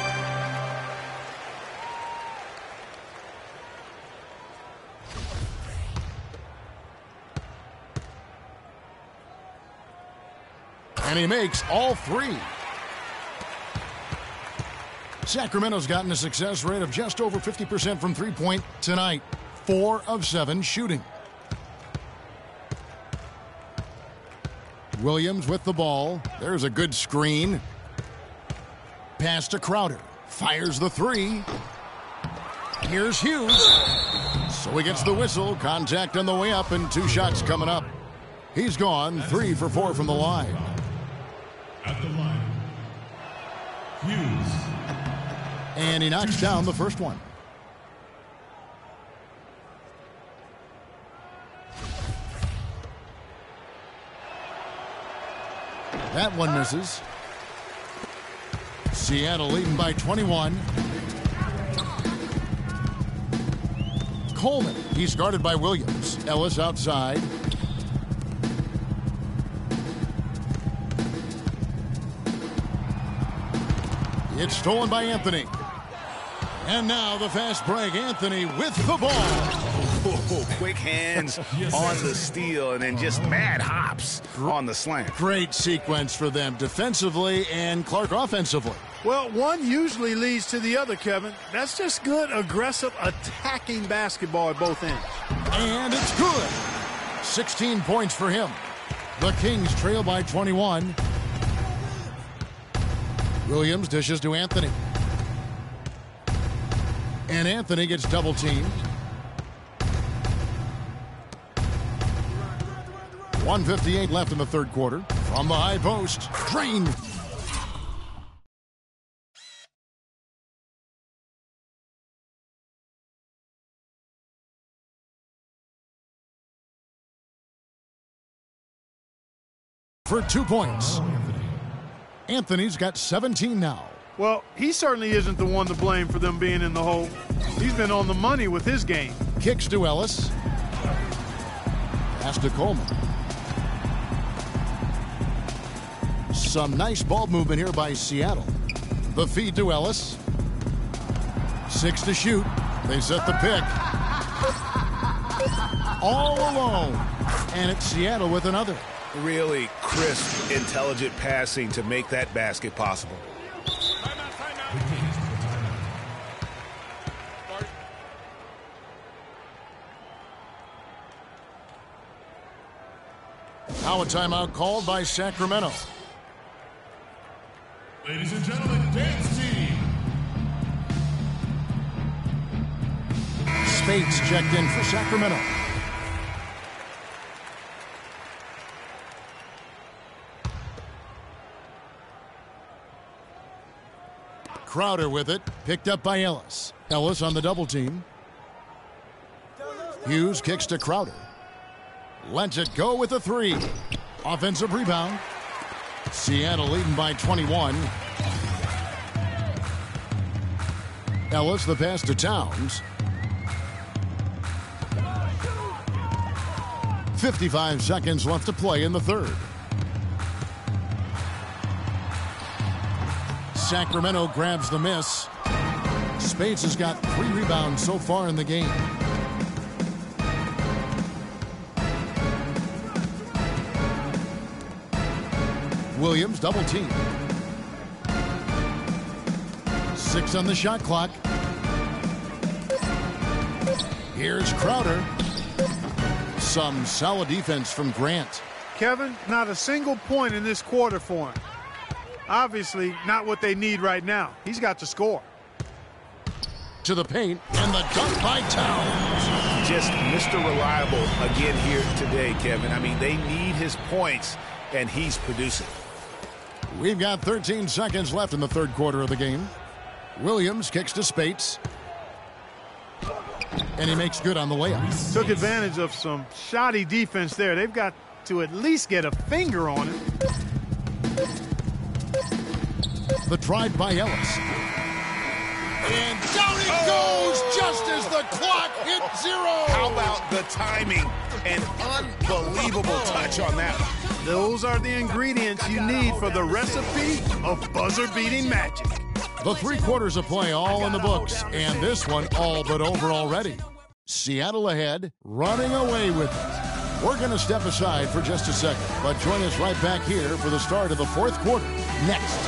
And he makes all 3. Sacramento's gotten a success rate of just over 50% from three-point tonight. 4 of 7 shooting. Williams with the ball. There's a good screen. Pass to Crowder. Fires the 3. Here's Hughes. So he gets the whistle. Contact on the way up and 2 shots coming up. He's gone 3 for 4 from the line.
At the line, Hughes.
And he knocks down the first one. That one misses. Seattle leading by 21. Coleman, he's guarded by Williams. Ellis outside. It's stolen by Anthony. And now the fast break. Anthony with the ball.
Oh, quick hands on the steal and then just mad hops on the slam.
Great sequence for them defensively and Clark offensively.
Well, one usually leads to the other, Kevin. That's just good, aggressive, attacking basketball at both ends.
And it's good. 16 points for him. The Kings trail by 21. Williams dishes to Anthony. And Anthony gets double teamed. 1:58 left in the third quarter. From the high post. Drained. For 2 points. Anthony's got 17 now.
Well, he certainly isn't the one to blame for them being in the hole. He's been on the money with his game.
Kicks to Ellis. Pass to Coleman. Some nice ball movement here by Seattle. The feed to Ellis. 6 to shoot. They set the pick. All alone. And it's Seattle with another.
Really crisp, intelligent passing to make that basket possible.
Now a timeout called by Sacramento.
Ladies and gentlemen, dance team.
Spates checked in for Sacramento. Crowder with it, picked up by Ellis. Ellis on the double team. Hughes kicks to Crowder. Lets it go with a 3. Offensive rebound. Seattle leading by 21. Ellis the pass to Towns. 55 seconds left to play in the third. Sacramento grabs the miss. Spates has got 3 rebounds so far in the game. Williams double team. 6 on the shot clock. Here's Crowder. Some solid defense from Grant.
Kevin, not a single point in this quarter for him. Obviously, not what they need right now. He's got to score.
To the paint, and the dunk by Towns.
Just Mr. Reliable again here today, Kevin. I mean, they need his points, and he's producing.
We've got 13 seconds left in the third quarter of the game. Williams kicks to Spates. And he makes good on the layup.
Took advantage of some shoddy defense there. They've got to at least get a finger on it.
The drive by Ellis. And down it goes just as the clock hit 0.
How about the timing? An unbelievable touch on that one.
Those are the ingredients you need for the recipe of buzzer-beating magic.
The 3 quarters of play all in the books, and this one all but over already. Seattle ahead, running away with it. We're going to step aside for just a second, but join us right back here for the start of the fourth quarter next.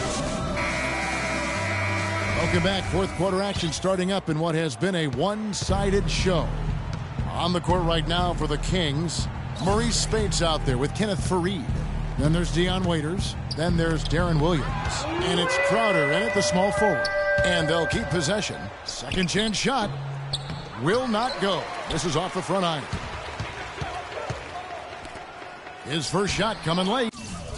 Welcome back. Fourth quarter action starting up in what has been a one-sided show. On the court right now for the Kings, Maurice Spates out there with Kenneth Faried. Then there's Dion Waiters. Then there's Darren Williams. And it's Crowder in at the small forward. And they'll keep possession. Second chance shot. Will not go. This is off the front iron. His first shot coming late.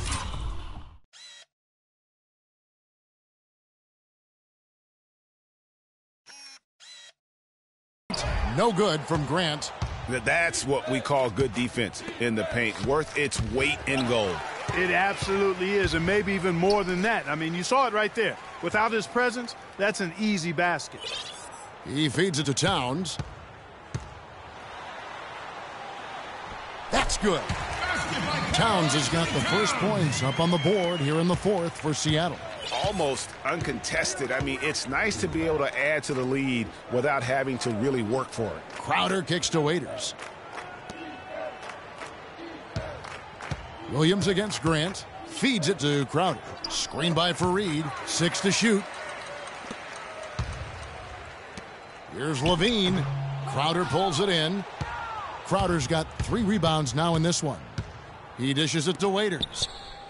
No good from Grant.
That's what we call good defense in the paint. Worth its weight in gold.
It absolutely is, and maybe even more than that. I mean, you saw it right there. Without his presence, that's an easy basket.
He feeds it to Towns. That's good. Towns has got the first points up on the board here in the fourth for Seattle.
Almost uncontested. I mean, it's nice to be able to add to the lead without having to really work for it.
Crowder kicks to Waiters. Williams against Grant. Feeds it to Crowder. Screen by Faried. 6 to shoot. Here's Levine. Crowder pulls it in. Crowder's got 3 rebounds now in this one. He dishes it to Waiters.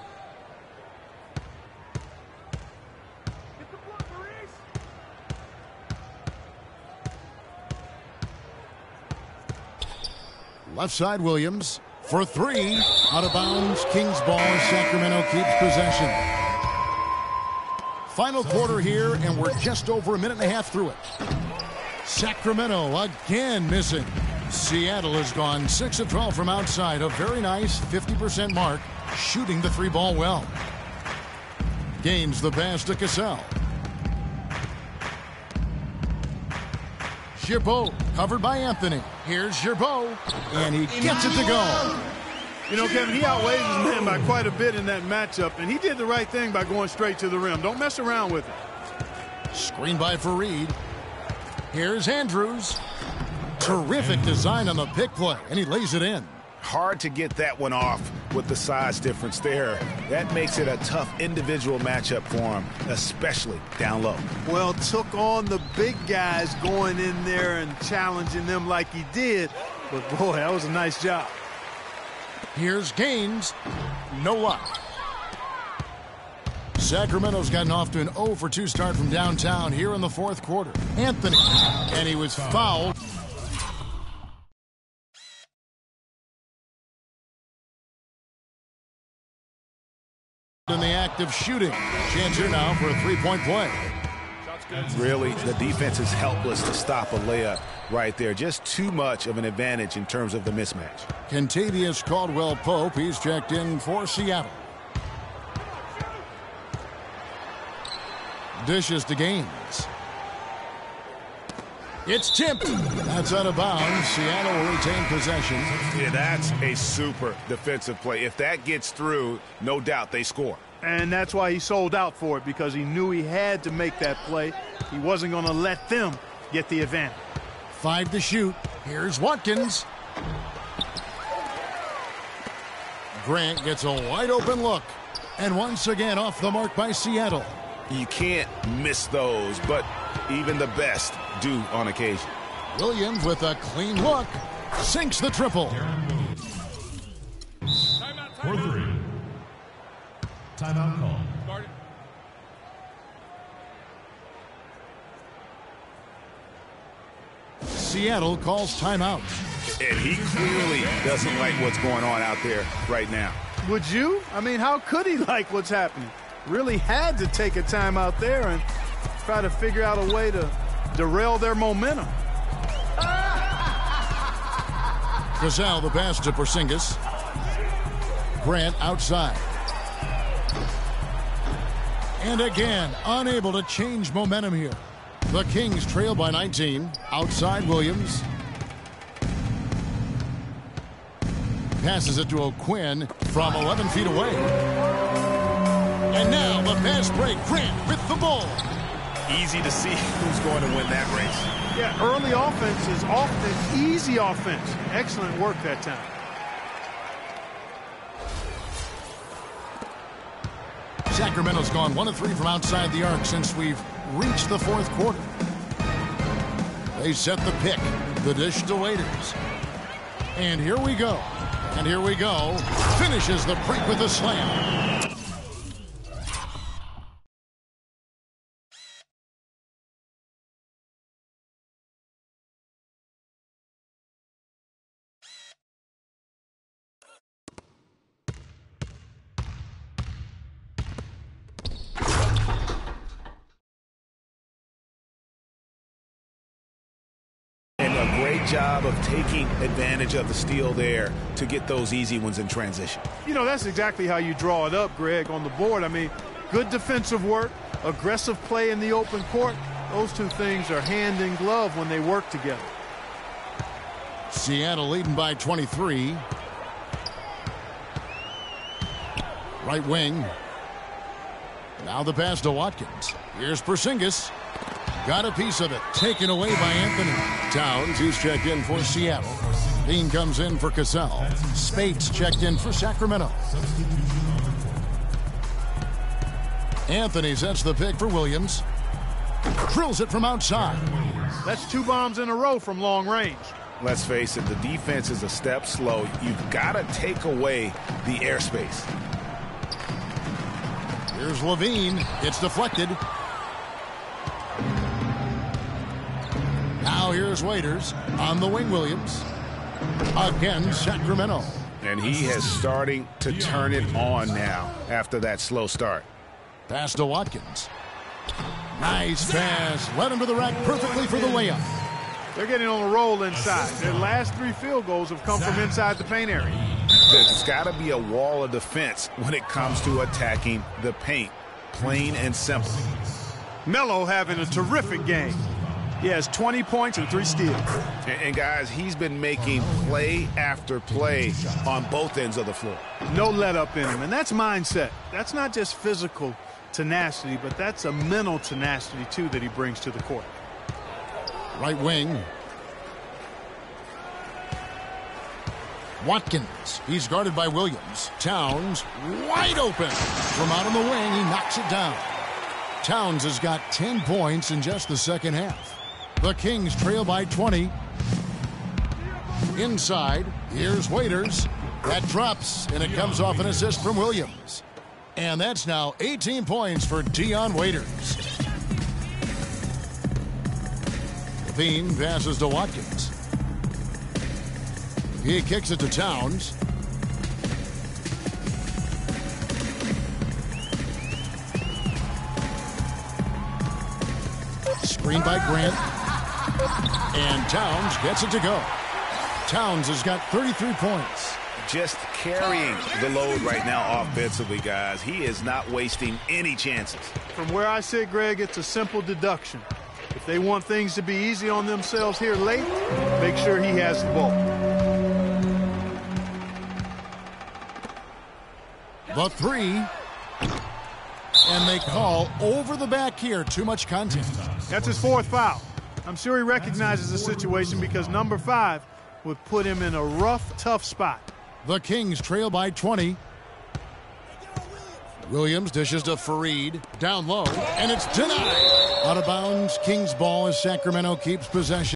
Left side Williams for 3. Out of bounds. Kings ball. Sacramento keeps possession. Final quarter here, and we're just over a minute and a half through it. Sacramento again missing. Seattle has gone 6 of 12 from outside. A very nice 50% mark. Shooting the 3 ball well. Gains the pass to Cassell. Girbeau covered by Anthony. Here's Girbeau, and he gets it to go.
You know, Kevin, he outweighs his man by quite a bit in that matchup, and he did the right thing by going straight to the rim. Don't mess around with it.
Screen by Faried. Here's Andrews. Terrific design on the pick play, and he lays it in.
Hard to get that one off with the size difference there. That makes it a tough individual matchup for him, especially down low.
Well, took on the big guys going in there and challenging them like he did. But, boy, that was a nice job.
Here's Gaines. No luck. Sacramento's gotten off to an 0-for-2 start from downtown here in the fourth quarter. Anthony. And he was fouled. In the act of shooting. Chance here now for a three-point play.
Really, the defense is helpless to stop a layup right there. Just too much of an advantage in terms of the mismatch.
Kentavious Caldwell-Pope, he's checked in for Seattle. Dishes to Gaines. It's tipped. That's out of bounds. Seattle will retain possession.
Yeah, that's a super defensive play. If that gets through, no doubt they score.
And that's why he sold out for it, because he knew he had to make that play. He wasn't going to let them get the advantage.
5 to shoot. Here's Watkins. Grant gets a wide open look. And once again off the mark by Seattle.
You can't miss those, but even the best do on occasion.
Williams with a clean look. Sinks the triple.
For 3. Timeout call.
Seattle calls timeout.
And he clearly doesn't like what's going on out there right now.
Would you? I mean, how could he like what's happening? Really had to take a time out there and try to figure out a way to derail their momentum.
Gasol the pass to Porzingis. Grant outside. And again, unable to change momentum here. The Kings trail by 19. Outside Williams. Passes it to O'Quinn from 11 feet away. And now the pass break. Grant with the ball.
Easy to see who's going to win that race.
Yeah, early offense is often easy offense. Excellent work that time.
Sacramento's gone 1 of 3 from outside the arc since we've reached the fourth quarter. They set the pick. The dish to Waiters. And here we go. And here we go. Finishes the break with a slam.
Job of taking advantage of the steal there to get those easy ones in transition.
You know, that's exactly how you draw it up, Greg, on the board. I mean, good defensive work, aggressive play in the open court. Those two things are hand in glove when they work together.
Seattle leading by 23. Right wing. Now the pass to Watkins. Here's Porzingis. Got a piece of it. Taken away by Anthony. Towns, who's checked in for Seattle. Dean comes in for Cassell. Spates checked in for Sacramento. Anthony sets the pick for Williams. Drills it from outside.
That's 2 bombs in a row from long range.
Let's face it, the defense is a step slow. You've got to take away the airspace.
Here's Levine. It's deflected. Now here's Waiters on the wing. Williams again. Sacramento,
and he is starting to turn it on now after that slow start.
Pass to Watkins. Nice pass. Led him to the rack perfectly for the layup.
They're getting on a roll inside. Their last 3 field goals have come from inside the paint area.
There's got to be a wall of defense when it comes to attacking the paint. Plain and simple.
Melo having a terrific game. He has 20 points and 3 steals.
And guys, he's been making play after play on both ends of the floor.
No let up in him, and that's mindset. That's not just physical tenacity, but that's a mental tenacity, too, that he brings to the court.
Right wing. Watkins. He's guarded by Williams. Towns wide open. From out on the wing, he knocks it down. Towns has got 10 points in just the second half. The Kings trail by 20. Inside, Here's Waiters. That drops, and it comes off an assist from Williams. And that's now 18 points for Dion Waiters. Levine passes to Watkins. He kicks it to Towns. Screen by Grant. And Towns gets it to go. Towns has got 33 points.
Just carrying the load right now offensively, guys. He is not wasting any chances.
From where I sit, Greg, it's a simple deduction. If they want things to be easy on themselves here late, make sure he has the ball.
The three. And they call over the back here. Too much contact.
That's his 4th foul. I'm sure he recognizes the situation because number 5 would put him in a rough, tough spot.
The Kings trail by 20. Williams dishes to Fareed. Down low, and it's denied. Out of bounds, Kings ball as Sacramento keeps possession.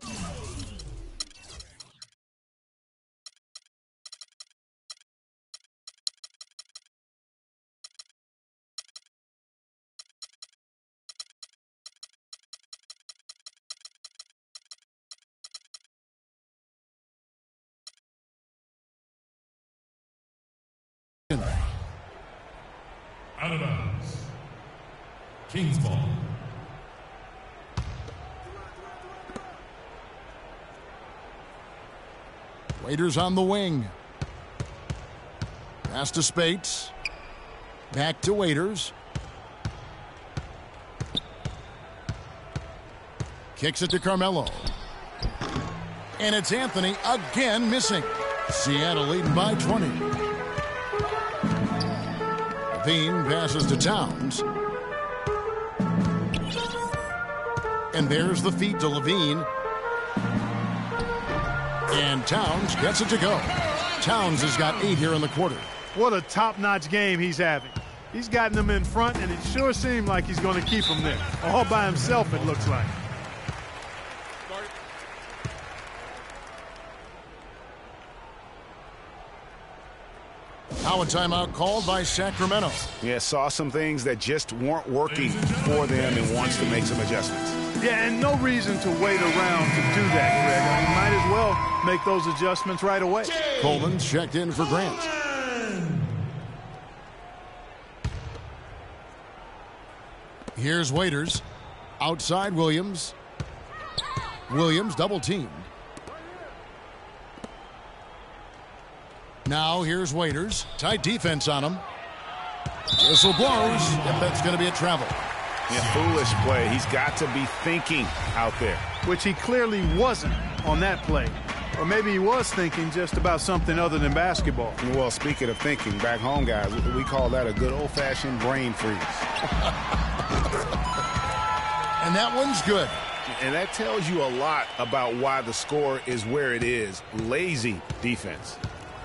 Out of bounds. Kings ball.
Waiters on the wing. Pass to Spates. Back to Waiters. Kicks it to Carmelo. And it's Anthony again missing. Seattle leading by 20. Levine passes to Towns. And there's the feed to Levine. And Towns gets it to go. Towns has got 8 here in the quarter.
What a top-notch game he's having. He's gotten them in front, and it sure seemed like he's going to keep them there. All by himself, it looks like.
Now a timeout called by Sacramento.
Yeah, saw some things that just weren't working for them and wants to make some adjustments.
Yeah, and no reason to wait around to do that, Greg. I mean, might as well make those adjustments right away.
Coleman's checked in for Grant. Here's Waiters. Outside Williams. Williams double teamed. Now here's Waiters. Tight defense on him. Whistle blows. Yep, that's going to be a travel.
Yeah, foolish play. He's got to be thinking out there.
Which he clearly wasn't on that play. Or maybe he was thinking just about something other than basketball.
Well, speaking of thinking, back home, guys, we call that a good old-fashioned brain freeze.
And that one's good.
And that tells you a lot about why the score is where it is. Lazy defense.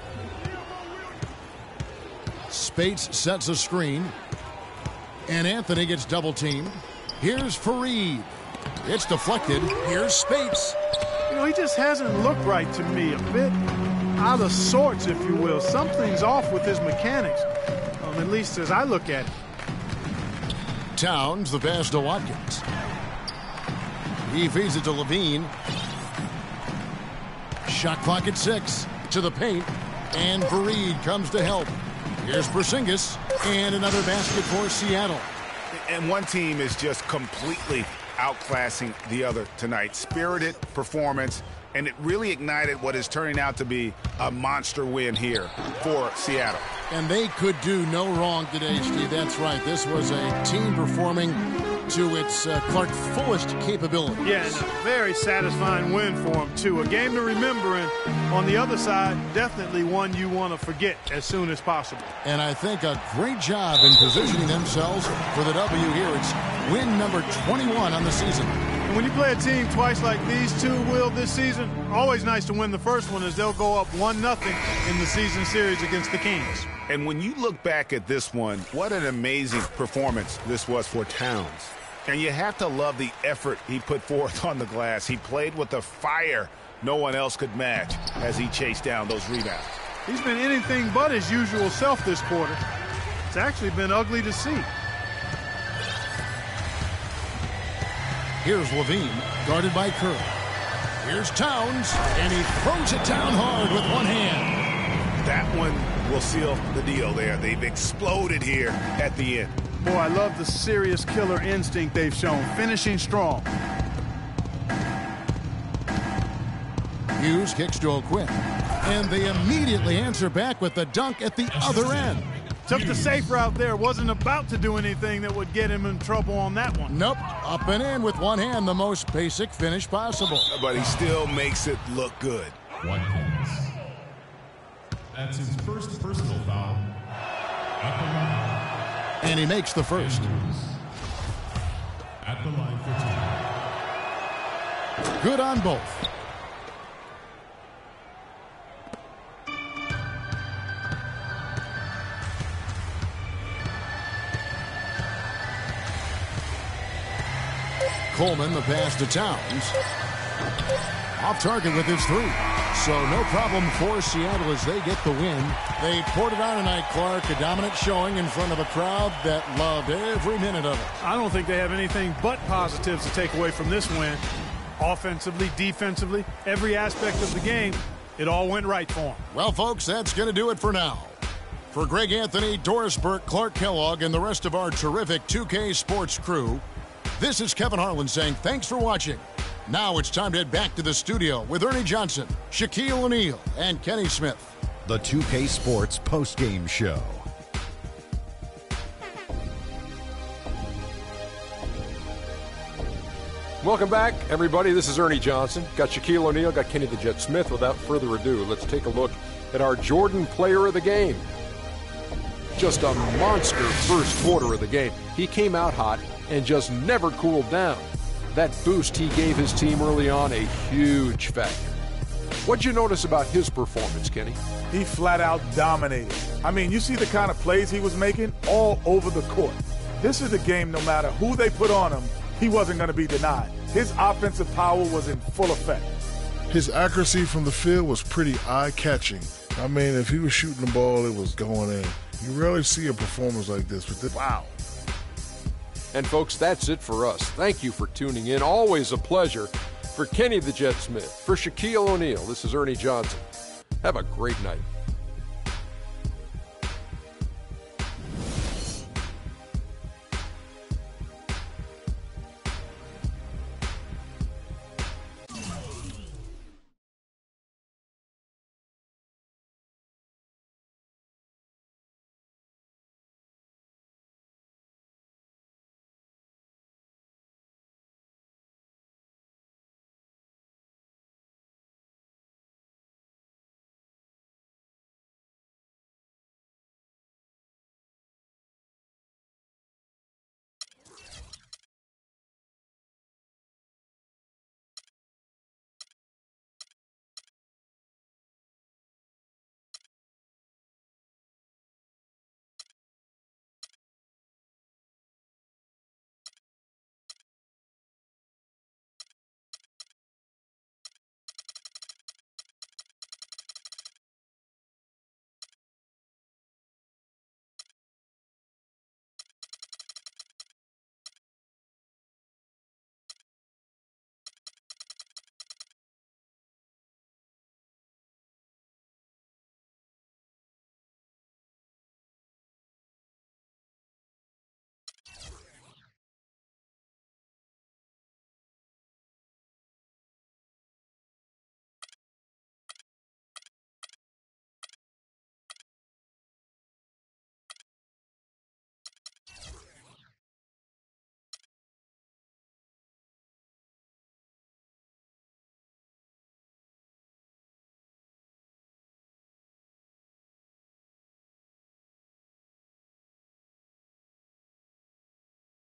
Spates sets a screen. And Anthony gets double teamed. Here's Fareed. It's deflected. Here's Spates.
You know, he just hasn't looked right to me. A bit out of sorts, if you will. Something's off with his mechanics. At least as I look at it.
Towns, the pass to Watkins. He feeds it to Levine. Shot clock at 6. To the paint. And Fareed comes to help. Here's Porzingis, and another basket for Seattle.
And one team is just completely outclassing the other tonight. Spirited performance, and it really ignited what is turning out to be a monster win here for Seattle.
And they could do no wrong today, Steve. That's right. This was a team performing to its Clark fullest capability.
Yeah, and a very satisfying win for them, too. A game to remember, and on the other side, definitely one you want to forget as soon as possible.
And I think a great job in positioning themselves for the W here. It's win number 21 on the season.
And when you play a team twice like these two will this season, always nice to win the first one as they'll go up 1-0 in the season series against the Kings.
And when you look back at this one, what an amazing performance this was for Towns. And you have to love the effort he put forth on the glass. He played with the fire No one else could match as he chased down those rebounds.
He's been anything but his usual self this quarter. It's actually been ugly to see.
Here's Levine, guarded by Curry. Here's Towns, and he throws it down hard with one hand.
That one will seal the deal there. They've exploded here at the end.
Boy, I love the serious killer instinct they've shown, finishing strong.
Hughes kicks to O'Quinn, and they immediately answer back with the dunk at the other end.
Took the safe route there. Wasn't about to do anything that would get him in trouble on that one.
Nope. Up and in with one hand, the most basic finish possible.
But he still makes it look good.
Watkins. That's his first personal foul at the line.
And he makes the first.
At the line for 2.
Good on both. Coleman, the pass to Towns. Off target with his 3. So no problem for Seattle as they get the win. They poured it on tonight, Clark. A dominant showing in front of a crowd that loved every minute of it.
I don't think they have anything but positives to take away from this win. Offensively, defensively, every aspect of the game, it all went right for them.
Well, folks, that's going to do it for now. For Greg Anthony, Doris Burke, Clark Kellogg, and the rest of our terrific 2K Sports crew, this is Kevin Harlan saying thanks for watching. Now it's time to head back to the studio with Ernie Johnson, Shaquille O'Neal, and Kenny Smith.
The 2K Sports postgame show.
Welcome back, everybody. This is Ernie Johnson. Got Shaquille O'Neal, got Kenny the Jet Smith. Without further ado, let's take a look at our Jordan player of the game. Just a monster first quarter of the game. He came out hot and just never cooled down. That boost he gave his team early on, a huge factor. What'd you notice about his performance, Kenny?
He flat out dominated. I mean, you see the kind of plays he was making all over the court. This is a game, no matter who they put on him, he wasn't going to be denied. His offensive power was in full effect.
His accuracy from the field was pretty eye-catching. I mean, if he was shooting the ball, it was going in. You rarely see a performance like this. But wow.
And folks, that's it for us. Thank you for tuning in. Always a pleasure. For Kenny the Jet Smith, for Shaquille O'Neal, this is Ernie Johnson. Have a great night.